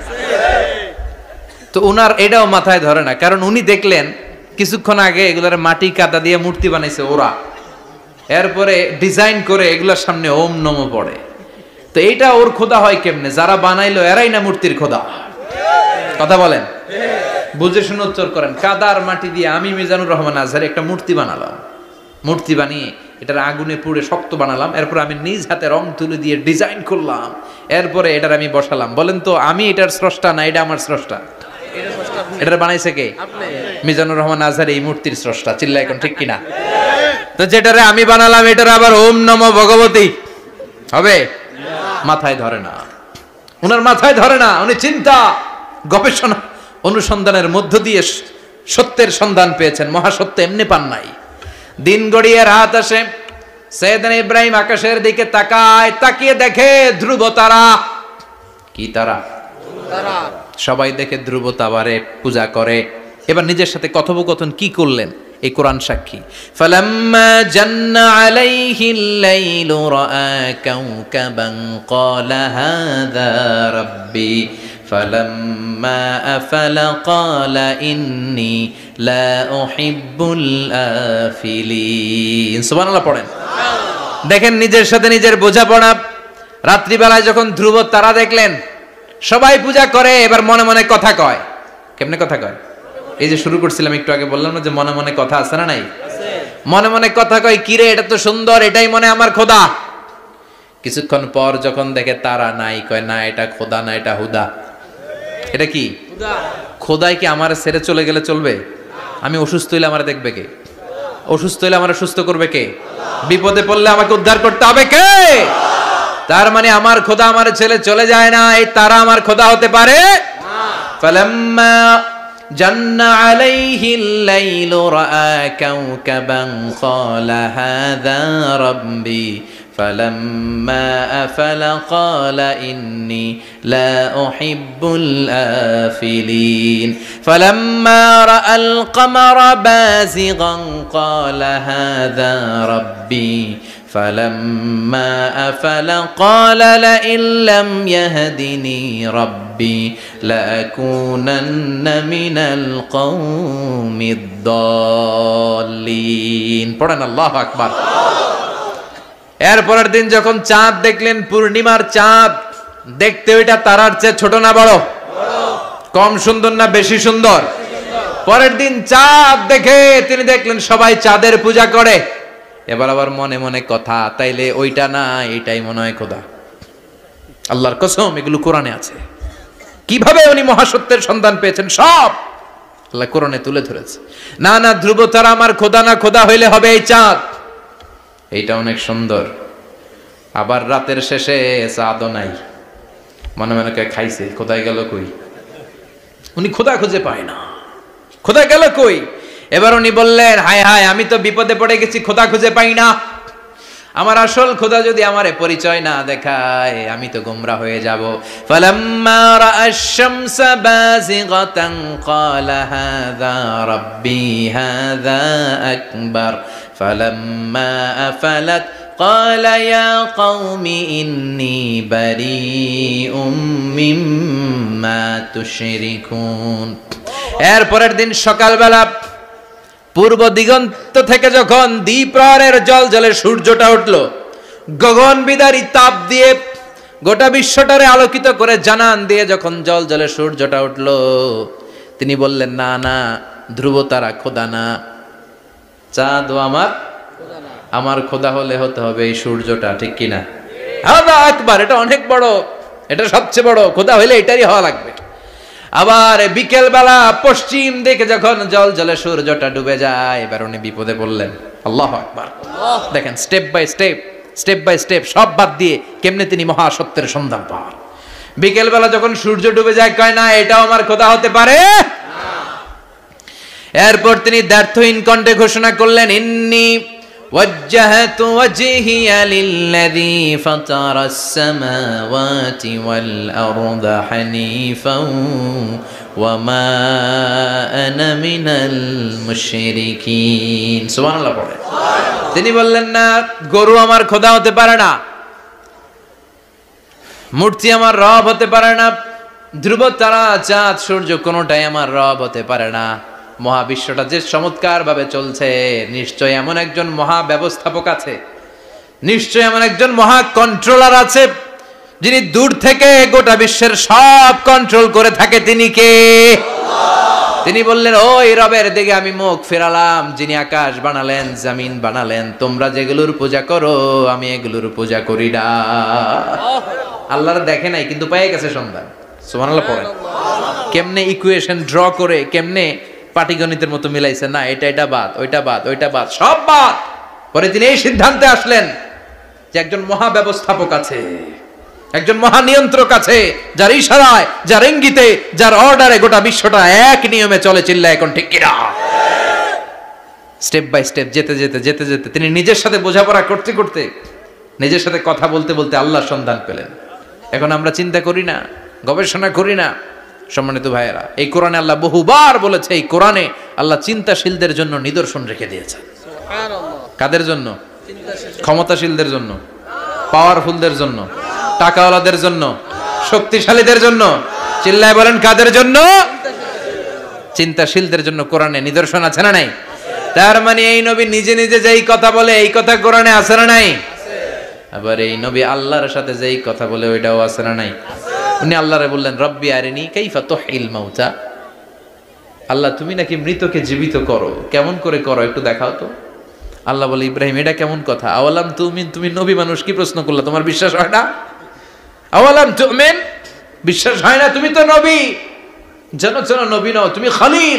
তো উনার এটাও মাথায় ধরে না, কারণ উনি দেখলেন কিছুক্ষণ আগে এগুলার মাটি কাদা দিয়ে মূর্তি বানাইছে ওরা, এরপরে ডিজাইন করে এগুলার সামনে ওম নমঃ পড়ে। তো এইটা ওর খোদা হয় কেমনে? যারা বানাইলো এরাই না মূর্তির খোদা? কথা বলেন, বুঝে শুনে উত্তর করেন। কাদার মাটি দিয়ে আমি মিজানুর রহমান আজহারি একটা মূর্তি বানালাম, মূর্তি বানিয়ে এটার আগুনে পুড়ে শক্ত বানালাম, এরপর আমি নিজ হাতে রং তুলে দিয়ে ডিজাইন করলাম, এরপরে এটার আমি বসালাম। বলেন তো আমি এটার স্রষ্টা না এটা আমার স্রষ্টা? এটার বানাইছে কে? মিজানুর রহমান আজহারি এই মূর্তির স্রষ্টা। চিল্লা এখন ঠিক কিনা? তো যেটারে আমি বানালাম এটার আবার ওম নমঃ ভগবতী হবে? মাথায় ধরে না, উনার মাথায় ধরে না। উনি চিন্তা গবেষণা অনুসন্ধানের মধ্য দিয়ে সত্যের সন্ধান পেয়েছেন। মহাসত্য এমনি পান নাই। দিন গড়িয়ে রাত আসে, সাইয়েদনা ইব্রাহিম আকাশের দিকে তাকায়, তাকিয়ে দেখে ধ্রুব তারা। কি তারা? সবাই দেখে ধ্রুব তারারে পূজা করে। এবার নিজের সাথে কথোপকথন কি করলেন এই কোরআন সাক্ষী। ফালাম্মা জান্না আলাইহিল লাইলু রাআ কাওকাবান ক্বালা হাযা রাব্বি ফালাম্মা আফালা ক্বালা ইন্নী লা উহিব্বুল আফিলিন। সুবহানাল্লাহ পড়েন। দেখেন নিজের সাথে নিজের বোঝাপড়া। রাত্রিবেলায় যখন ধ্রুব তারা দেখলেন সবাই পূজা করে, এবার মনে মনে কথা কয়। কেমনে কথা কয়? এই যে শুরু করছিলাম একটু আগে, বললাম না যে মনে মনে কথা আছে না নাই? মনে মনে কথা কয়, কিরে এটা তো সুন্দর, এটাই মনে আমার খোদা। কিছুক্ষণ পর যখন দেখে তারা নাই, কয় না এটা খোদা না, এটা হুদা। এটা কি? খোদাই কি আমার ছেড়ে চলে গেলে চলবে? আমি অসুস্থ হইলে আমার দেখবে কে? অসুস্থ হইলে আমার সুস্থ করবে কে? বিপদে পড়লে আমাকে উদ্ধার করতে হবে কে? তার মানে আমার খোদা আমার ছেলে চলে যায় না, এই তারা আমার খোদা হতে পারে? ফালাম্মা জান্না আলাইহিল লাইলু রাআ কাওকাবান ক্বালা হাযা রাব্বি فلما أفل قال إني لا أحب الآفلين فلما رأى القمر بازغا قال هذا ربي فلما أفل قال لئن لم يهدني ربي لأكونن من القوم الضالين পড়েন আল্লাহু আকবার। এরপরের দিন যখন চাঁদ দেখলেন, পূর্ণিমার চাঁদ, দেখতে ওইটা তারার চেয়ে ছোট না বড়? কম সুন্দর না বেশি সুন্দর? পরের দিন চাঁদ দেখে তিনি দেখলেন সবাই চাঁদের পূজা করে। এবার আবার মনে মনে কথা, তাইলে ওইটা না এটাই মনে হয় খোদা। আল্লাহর কসম, এগুলো কোরআনে আছে। কিভাবে উনি মহাসত্যের সন্ধান পেয়েছেন সব আল্লাহ কোরআনে তুলে ধরেছে। না না, ধ্রুব তারা আমার খোদা না, খোদা হইলে হবে এই চাঁদ। এইটা অনেক সুন্দর। আবার রাতের শেষে চাঁদও নাই, মনে মনে খাইছে, খোদাই গেল কই? উনি খোদা খুঁজে পায় না, খোদা গেল কই? এবার উনি বললেন, হায় হায়, আমি তো বিপদে পড়ে গেছি, খোদা খুঁজে পাই না। আমার আসল খোদা যদি আমারে পরিচয় না দেখায়, আমি তো গোমরা হয়ে যাব। ফালাম্মা রাআশ শামসা বাযিগাতান ক্বালা হাযা রাব্বি হাযা আকবার ফালাম্মা আফালাত ক্বালা ইয়া কওমি ইন্নী বারীউম মিম্মা তুশরিকুন। এর পরের দিন সকালবেলা পূর্ব দিগন্ত থেকে যখন দ্বিপ্রহরের জল জলে সূর্যটা উঠল, গগন বিদারী তাপ দিয়ে গোটা বিশ্বটারে আলোকিত করে জানান দিয়ে যখন জল জলে সূর্যটা উঠল, তিনি বললেন, না না, ধ্রুব তারা খোদা না, চাঁদ আমার আমার খোদা হলে হতে হবে এই সূর্যটা, ঠিক কিনা? আল্লাহু আকবার, এটা অনেক বড়, এটা সবচেয়ে বড়, খোদা হইলে এটারই হওয়া লাগবে। আবার বিকেল বেলা পশ্চিম দিকে যখন জল জলে সূর্যটা ডুবে যায়, এবার উনি বিপদে পড়লেন। আল্লাহু আকবার। দেখেন, step by step step by step সব বাদ দিয়ে কেমনে তিনি মহাসত্যের সন্ধান পান। বিকেল বেলা যখন সূর্য ডুবে যায়, কয় না এটাও আমার খোদা হতে পারে। এরপর তিনি দ্ব্যর্থহীন কণ্ঠে ঘোষণা করলেন, ইন্নী وجهت وجهي للذي فطر السماوات والأرض حنيفا وما أنا من المشركين। সুবহানাল্লাহ পড়ে। তিনি বললেন, না, গরু আমার খোদা হতে পারে না, মূর্তি আমার রব হতে পারে না, ধ্রুব তারা চাঁদ সূর্য কোনোটাই আমার রব হতে পারে না। মহাবিশ্বটা যে চমৎকার ভাবে চলছে, নিশ্চয় এমন একজন মহা ব্যবস্থাপক আছে, নিশ্চয় এমন একজন মহা কন্ট্রোলার আছে, যিনি দূর থেকে গোটা বিশ্বের সব কন্ট্রোল করে থাকে। তিনি কে? তিনি বললেন, ওই রবের দিকে আমি মুখ ফেরালাম, যিনি আকাশ বানালেন, জমিন বানালেন। তোমরা যেগুলোর পূজা করো, আমি এগুলোর পূজা করি না। আল্লাহর দেখে নাই, কিন্তু পেয়ে গেছে সন্ধান। সুবহানাল্লাহ পড়েন। কেমনে ইকুয়েশন ড্র করে, কেমনে পাটিগণিতের মতো মিলাইছে, না এটা এটা বাদ, ওইটা বাদ, ওইটা বাদ, সব বাদ। পরে তিনি এই সিদ্ধান্তে আসলেন যে একজন মহা ব্যবস্থাপক আছে, একজন মহা নিয়ন্ত্রক আছে, যার ইশারায়, যার ইঙ্গিতে, যার অর্ডারে গোটা বিশ্বটা এক নিয়মে চলে। চিল্লা এখন ঠিক কিনা? স্টেপ বাই স্টেপ যেতে যেতে যেতে যেতে তিনি নিজের সাথে বোঝাপড়া করতে করতে, নিজের সাথে কথা বলতে বলতে আল্লাহর সন্ধান পেলেন। এখন আমরা চিন্তা করি না, গবেষণা করি না। সম্মানিত ভাইয়েরা, এই কোরআনে আল্লাহ বহুবার বলেছে, এই কোরআনে আল্লাহ চিন্তাশীলদের জন্য নিদর্শন রেখে দিয়েছে। কাদের জন্য? ক্ষমতাশীলদের জন্য, পাওয়ারফুলদের জন্য, টাকাওয়ালাদের জন্য, শক্তিশালীদের জন্য। চিল্লায় বলেন, কাদের জন্য? চিন্তাশীলদের জন্য কোরআনে নিদর্শন আছে না নাই? তার মানে এই নবী নিজে নিজে যেই কথা বলে, এই কথা কোরআনে আছে না নাই? আবার এই নবী আল্লাহর সাথে যেই কথা বলে, ওইটাও আছে না নাই? উনি আল্লাহরে বললেন, রব্বি আরিনি কাইফা তুহিল মাউতা। আল্লাহ, তুমি নাকি মৃতকে জীবিত করো, কেমন করে করো একটু দেখাও তো। আল্লাহ বলে, ইব্রাহিম, এটা কেমন কথা? আওয়ালাম তুমিন, তুমি নবী মানুষ, কি প্রশ্ন করলা? তোমার বিশ্বাস হয় না? আওয়ালাম তুমিন, বিশ্বাস হয় না? তুমি তো নবী, জানো জানো নবী নও, তুমি খলিল,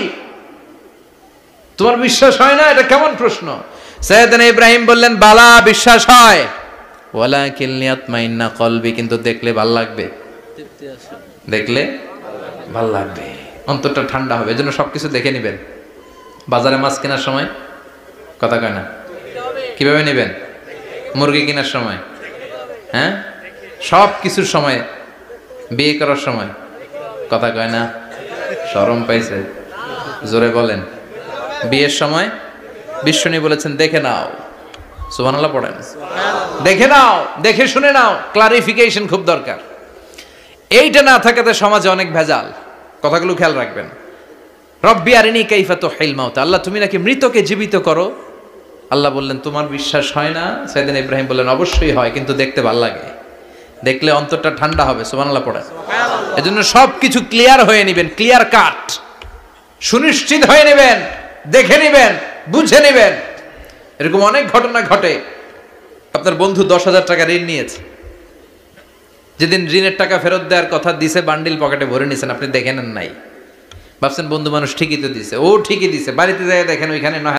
তোমার বিশ্বাস হয় না? এটা কেমন প্রশ্ন? সাইয়েদনা ইব্রাহিম বললেন, বালা, বিশ্বাস হয়, ওয়ালাকিন লিয়াতমাইন্না কলবি, কিন্তু দেখলে ভাল লাগবে, দেখলে ভাল লাগবে। অন্তরটা ঠান্ডা হবে। এজন্য সবকিছু দেখে নেবেন। বাজারে মাছ কেনার সময় কথা কয় না, কিভাবে নেবেন? মুরগি কেনার সময়, হ্যাঁ, সব কিছুর সময়, বিয়ে করার সময় কথা কয় না, শরম পাইছে, জোরে বলেন। বিয়ের সময় বিশ্বনী বলেছেন দেখে নাও, সুবহানাল্লাহ পড়েন, দেখে নাও, দেখে শুনে নাও, ক্লারিফিকেশন খুব দরকার। এইটা না থাকাতে সমাজে অনেক ভেজাল। কথাগুলো খেয়াল রাখবেন। রব্বি আরিনি কাইফা তুহিল মাউত, আল্লাহ তুমি নাকি মৃতকে জীবিত করো। আল্লাহ বললেন তোমার বিশ্বাস হয় না? সাইয়েদনা ইব্রাহিম বললেন অবশ্যই হয়, কিন্তু দেখতে ভালো লাগে, দেখলে অন্তরটা ঠান্ডা হবে। সুবহানাল্লাহ পড়েন। এজন্য সব কিছু ক্লিয়ার হয়ে নেবেন, ক্লিয়ার কাট, সুনিশ্চিত হয়ে নেবেন, দেখে নেবেন, বুঝে নেবেন। এরকম অনেক ঘটনা ঘটে। আপনার বন্ধু দশ হাজার টাকা ঋণ নিয়েছে, যেদিন ঋণের টাকা ফেরত দেওয়ার কথা দিছে বান্ডিল পকেটে ভরে নিয়েছেন, আপনি দেখে নেন নাই, ভাবছেন বন্ধু মানুষ ঠিকই তো দিছে, ও ঠিকই দিছে, বাড়িতে যায় দেখেন ওইখানে নয়